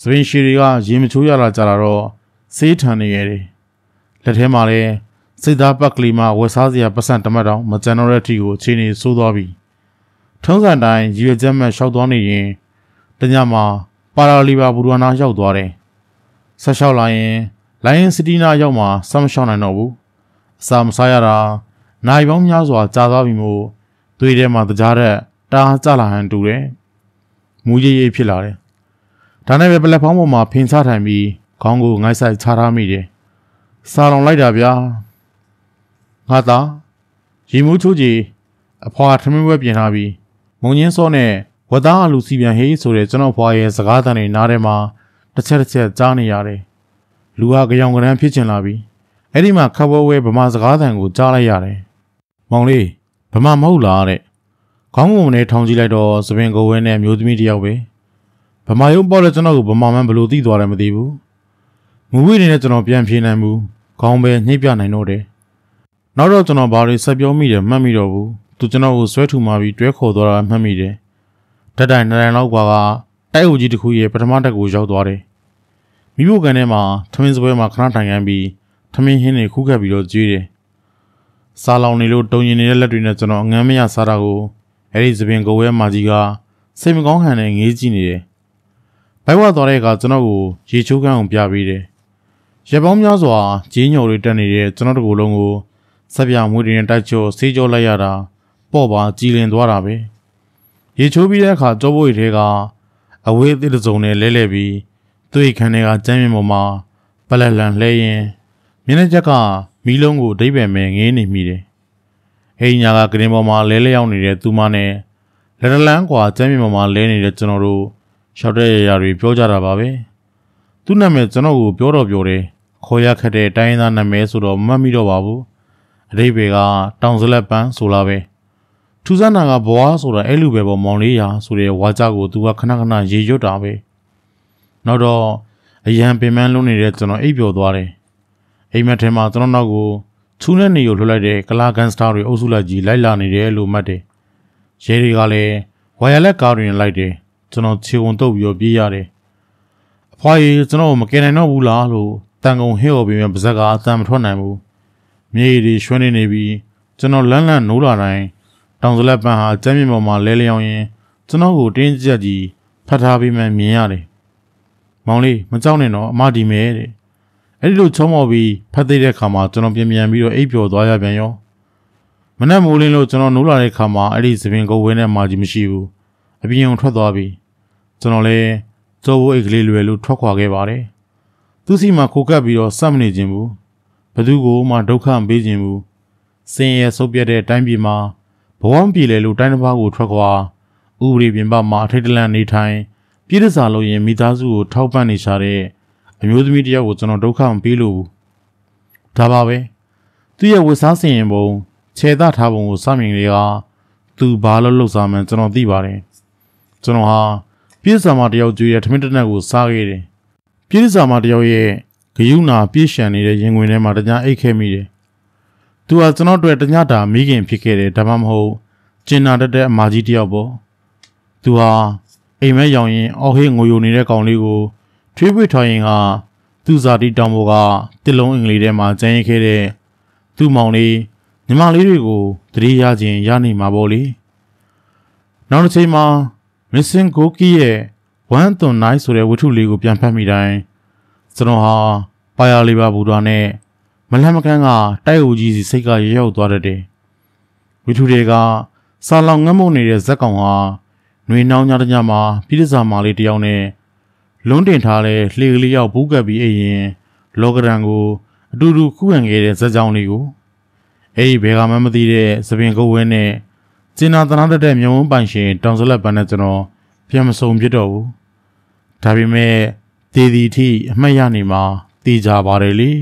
စပင်ရှီတွေကရေမချိုးရလာကြတာတော့စေးထန်နေရတယ်လက်ထဲမှာလည်းစိတ်သားပတ်ကလေးမှဝက်စားစရာပတ်စံတမတ်တောင်မကြံတော့တဲ့အထိကိုအခြေအနေဆိုးသွားပြီထုံးစံတိုင်းရည်ရွယ်ချက်မဲ့ရှောက်သွားနေရင်တညမှာပါရာလီဘာဘူဒွာနာရောက်သွားတယ်ဆက်လျှောက်လာရင်လိုင်းစတီနာရောက်မှစမ်းမလျှောက်နိုင်တော့ဘူးအစာမစားရတာနိုင်ပေါင်းများစွာကြာသွားပြီမို့သွေးထဲမှာတကြားတဲ့တားကြလာဟန်တူတယ်မူရိပ်ရိပ်ဖြစ်လာတယ်ဒါနဲ့ပဲပလက်ဖောင်းပေါ်မှာဖင်ချထိုင်ပြီးခေါင်းကိုငိုက်ဆိုင်ချထားမိတယ်စာလောင်လိုက်တာဗျာငါသားရေမိုးချိုးကြီးအဖွာထမင်းဝဲပြင်ထားပြီးမုံညင်းစောနဲ့ဝတ်သားအလူစီပြန်ဟေးဆိုတဲ့ကျွန်တော်ဖွာရဲ့စကားသံတွေနားထဲမှာတစ်ချက်ကြားနေရတယ်လူဟာကြောင်ကရမ်းဖြစ်ချင်လာပြီအဲ့ဒီမှာခပ်ဝဲဝဲဗမာစကားသံကိုကြားလိုက်ရတယ်မောင်လေးဗမာမဟုတ်လားတဲ့ခေါင်းငုံနဲ့ထောင်ကြည့်လိုက်တော့စပင်ကိုဝဲနဲ့မျိုးသမီးတယောက်ပဲဗမာရုံပေါ့လဲကျွန်တော်ကိုဗမာမှန်ဘလို့သိသွားတယ်မသိဘူးမူဝိတွေနဲ့ကျွန်တော်ပြန်ဖြေနိုင်ဘူးခေါင်းပဲညှိပြနိုင်တော့တယ်နောက်တော့ကျွန်တော်ဘာတွေဆက်ပြောမိတယ်မှတ်မိတော့ဘူးသူကျွန်တော်ကိုဆွဲထူမှပြီးတွဲခေါ်သွားတာမှတ်မိတယ်ဓာတ်တိုင်နိုင်လောက်ကတိုက်အုပ်ကြီးတစ်ခုရဲ့ပထမတက်ကိုရောက်သွားတယ်မိဖို့ကန်ထဲမှာထမင်းစပွဲမှာခဏထိုင်ခိုင်းပြီးထမင်းဟင်းတွေခူးခတ်ပြီးတော့ကျွေးတယ်စားလောင်နေလို့တုံရင်နေတဲ့လက်တွေနဲ့ကျွန်တော်အငမ်းမရစားတာကိုအဲ့ဒီစပင်ကိုဝဲမာကြီးကစိတ်မကောင်းဟန်နဲ့ငေးကြည့်နေတယ်ဘိုက်ဝသွားတဲ့အခါကျွန်တော်ကိုရေချိုးကန်းအောင်ပြပေးတယ်ရက်ပေါင်းများစွာဂျင်းညိုတွေတက်နေတဲ့ကျွန်တော်တို့ကိုယ်လုံးကိုဆက်ပြမွေးတွေနဲ့တိုက်ချိုဆေးကြောလိုက်ရတာပေါ့ပါကြည်လင်သွားတာပဲရေချိုးပြီးတဲ့အခါကြောပွေထဲကအဝေးအသစ်တစ်စုံနဲ့လဲလဲပြီးသူ့ခန်းထဲကကျမ်းမြင်ပေါ်မှာပလက်လန်လှဲရင်မျက်နှာချက်ကမီးလုံးကိုဒိပ်ပယ်မဲ့ငေးနေမိတယ်အိမ်ညာကကရင်ပေါ်မှာလဲလျောင်းနေတဲ့သူမနဲ့လက်တလန်းကွာကျမ်းမြင်ပေါ်မှာလဲနေတဲ့ကျွန်တော်တို့ရှောက်တဲ့ရတွေပြောကြတာပါပဲသူ့နာမည်ကျွန်တော်ကိုပြောတော့ပြောတယ်ခေါ်ရခက်တဲ့တိုင်းသားနာမည်ဆိုတော့မမှတ်မိတော့ပါဘူးအတိတ်ကတောင်စလက်ပန်းဆိုလာပဲထူးဆန်းတာကဘွားဆိုတာအဲ့လူပဲပေါ့မောင်လေးရာဆိုတဲ့ဝါကြကိုသူကခဏခဏရေရွတ်တာပဲနောက်တော့အရန်ပင်ပန်းလုံးနေတဲ့ကျွန်တော်အိပ်ပျော်သွားတယ်အိမ်မက်ထဲမှာကျွန်တော်နောက်ကိုချူးနဲ့နေကိုလှုပ်လိုက်တဲ့ကလာကန်စတာတွေအုပ်စုလိုက်ကြီးလိုက်လာနေတယ်လို့မှတ်တယ်ရဲတွေကလည်းဝါရလက်ကားတွေနဲ့လိုက်တယ်ကျွန်တော်ခြေဝန်တုပ်ပြီးတော့ပြေးရတယ်အဖွားကြီးကျွန်တော်မကယ်နိုင်တော့ဘူးလားလို့တန်ကုန်ဟဲ့ော်ပြီးမှပါဇက်ကအတန်မထွက်နိုင်ဘူးမြေကြီးရွှန်းနေပြီးကျွန်တော်လန်းလန်းနိုးလာတိုင်းတောင်စလက်ပန်းဟာကျမ်းမြေပေါ်မှာလဲလျောင်းရင်ကျွန်တော်ကိုတင်းကြပ်ကြီးဖတ်ထားပြီးမှမြင်ရတယ်မောင်လေးမကြောက်နဲ့တော့အမဒီမဲတဲ့အဲ့ဒီလိုချုံမော်ပြီးဖတ်သိတဲ့ခါမှာကျွန်တော်ပြန်ပြီးတော့အိပ်ပျော်သွားရပြန်ရောမနက်မိုးလင်းလို့ကျွန်တော်နိုးလာတဲ့ခါမှာအဲ့ဒီသပင်ကုတ်ဝဲနဲ့မာကြီးမရှိဘူးအပြင်ုံထွက်သွားပြီကျွန်တော်လည်းစိုးဘိုးအိတ်ကလေးလွယ်လို့ထွက်ခွာခဲ့ပါတယ်သူစီမှာခိုကပ်ပြီးတော့စက်မနေခြင်းဘူးဘသူကိုမှဒုက္ခမပေးခြင်းဘူးစင်ရဲဆုပ်ပြတ်တဲ့တိုင်းပြည်မှာဘဝမပြေလေလို့တိုင်းတစ်ပါးကိုထွက်ခွာဥပဒေပြင်ပမှာအထိတ်တလန့်နေထိုင်ပြည်တစားလို့ရင်မိသားစုကိုထောက်ပံ့နေရှာတဲ့အမျိုးသမီးတယောက်ကိုကျွန်တော်ဒုက္ခမပေးလို့ဘူးဒါပါပဲသူရဲ့ဝတ်စားစင်ရင်ပုံခြေသားထားပုံကိုစမြင်တွေကသူဘာလို့လှုပ်စားမှန်းကျွန်တော်သိပါတယ်ကျွန်တော်ဟာပြည်စာမတယောက်ကျွေးတဲ့ထမင်းတနက်ကိုစားခဲ့တယ်ပြည်စာမတယောက်ရဲ့ဂယုဏပြည့်ရှံနေတဲ့ရင်ဝင်ထဲမှာတညာအိတ်ခဲမိတယ်သူဟာကျွန်တော်တို့တညတာမိခင်ဖြစ်ခဲ့တယ်ဒါမှမဟုတ်ကျင်နာတတ်တဲ့အမကြီးတယောက်ပေါ့သူဟာအိမ်မက်ရောင်ရင်အော်ဟေးငိုယိုနေတဲ့ကောင်လေးကိုထွေးပွေထောင်ရင်ကသူ့ဇာတိတောင်ပေါ်ကတစ်လုံးအင်္ဂလိပ်ထဲမှာကျန်ရခဲ့တဲ့သူ့မောင်လေးညီမလေးတွေကိုတတိယချင်းရနေမှာပေါ့လေနောက်တစ်ချိန်မှာမစ်ဆင်ကိုကီရဲ့ဝမ်သွန်နိုင်ဆိုတဲ့ဝတ္ထုလေးကိုပြန်ဖတ်မိတိုင်းကျွန်တော်ဟာပါယာလီဘာဘူဒွာနဲ့မလန့်မကန်းကတိုက်အုပ်ကြီးစီစိတ်ကရောက်သွားတတ်တယ်ဝတ္ထုတွေကစာလောင်ငတ်မုတ်နေတဲ့ဇက်ကောင်ဟာຫນွေနှောင်းညတညမှာပြည်တစားမာလေးတယောက်နဲ့လွန်းတင်ထားတဲ့လှေကလေးရောက်ဘူးကပ်ပြီးအိပ်ရင်လောကရန်ကိုအတူတူခုခံခဲ့တဲ့ဇက်ကြောင်လေးကိုအဲ့ဒီဘယ်ကမှမသိတဲ့သပင်ကုတ်ဝဲနဲ့ကျင်နာတနာတဲ့မြုံဝန်းပိုင်ရှင်တောင်စလက်ပန်းနဲ့ကျွန်တော်ပြန်မစုံဖြစ်တော့ဘူးဒါပေမဲ့တည်တည်ထိအမှတ်ရနေမှာတည်ကြပါတယ်လေ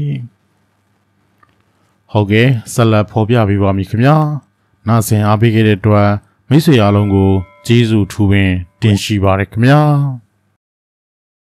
ဟုတ်ကဲ့ဆက်လက်ဖော်ပြပေးပါမယ်ခင်ဗျာနားဆင်အားပေးခဲ့တဲ့အတွက်မိတ်ဆွေအားလုံးကိုကျေးဇူးထူးပင်တင်ရှိပါရခင်ဗျာ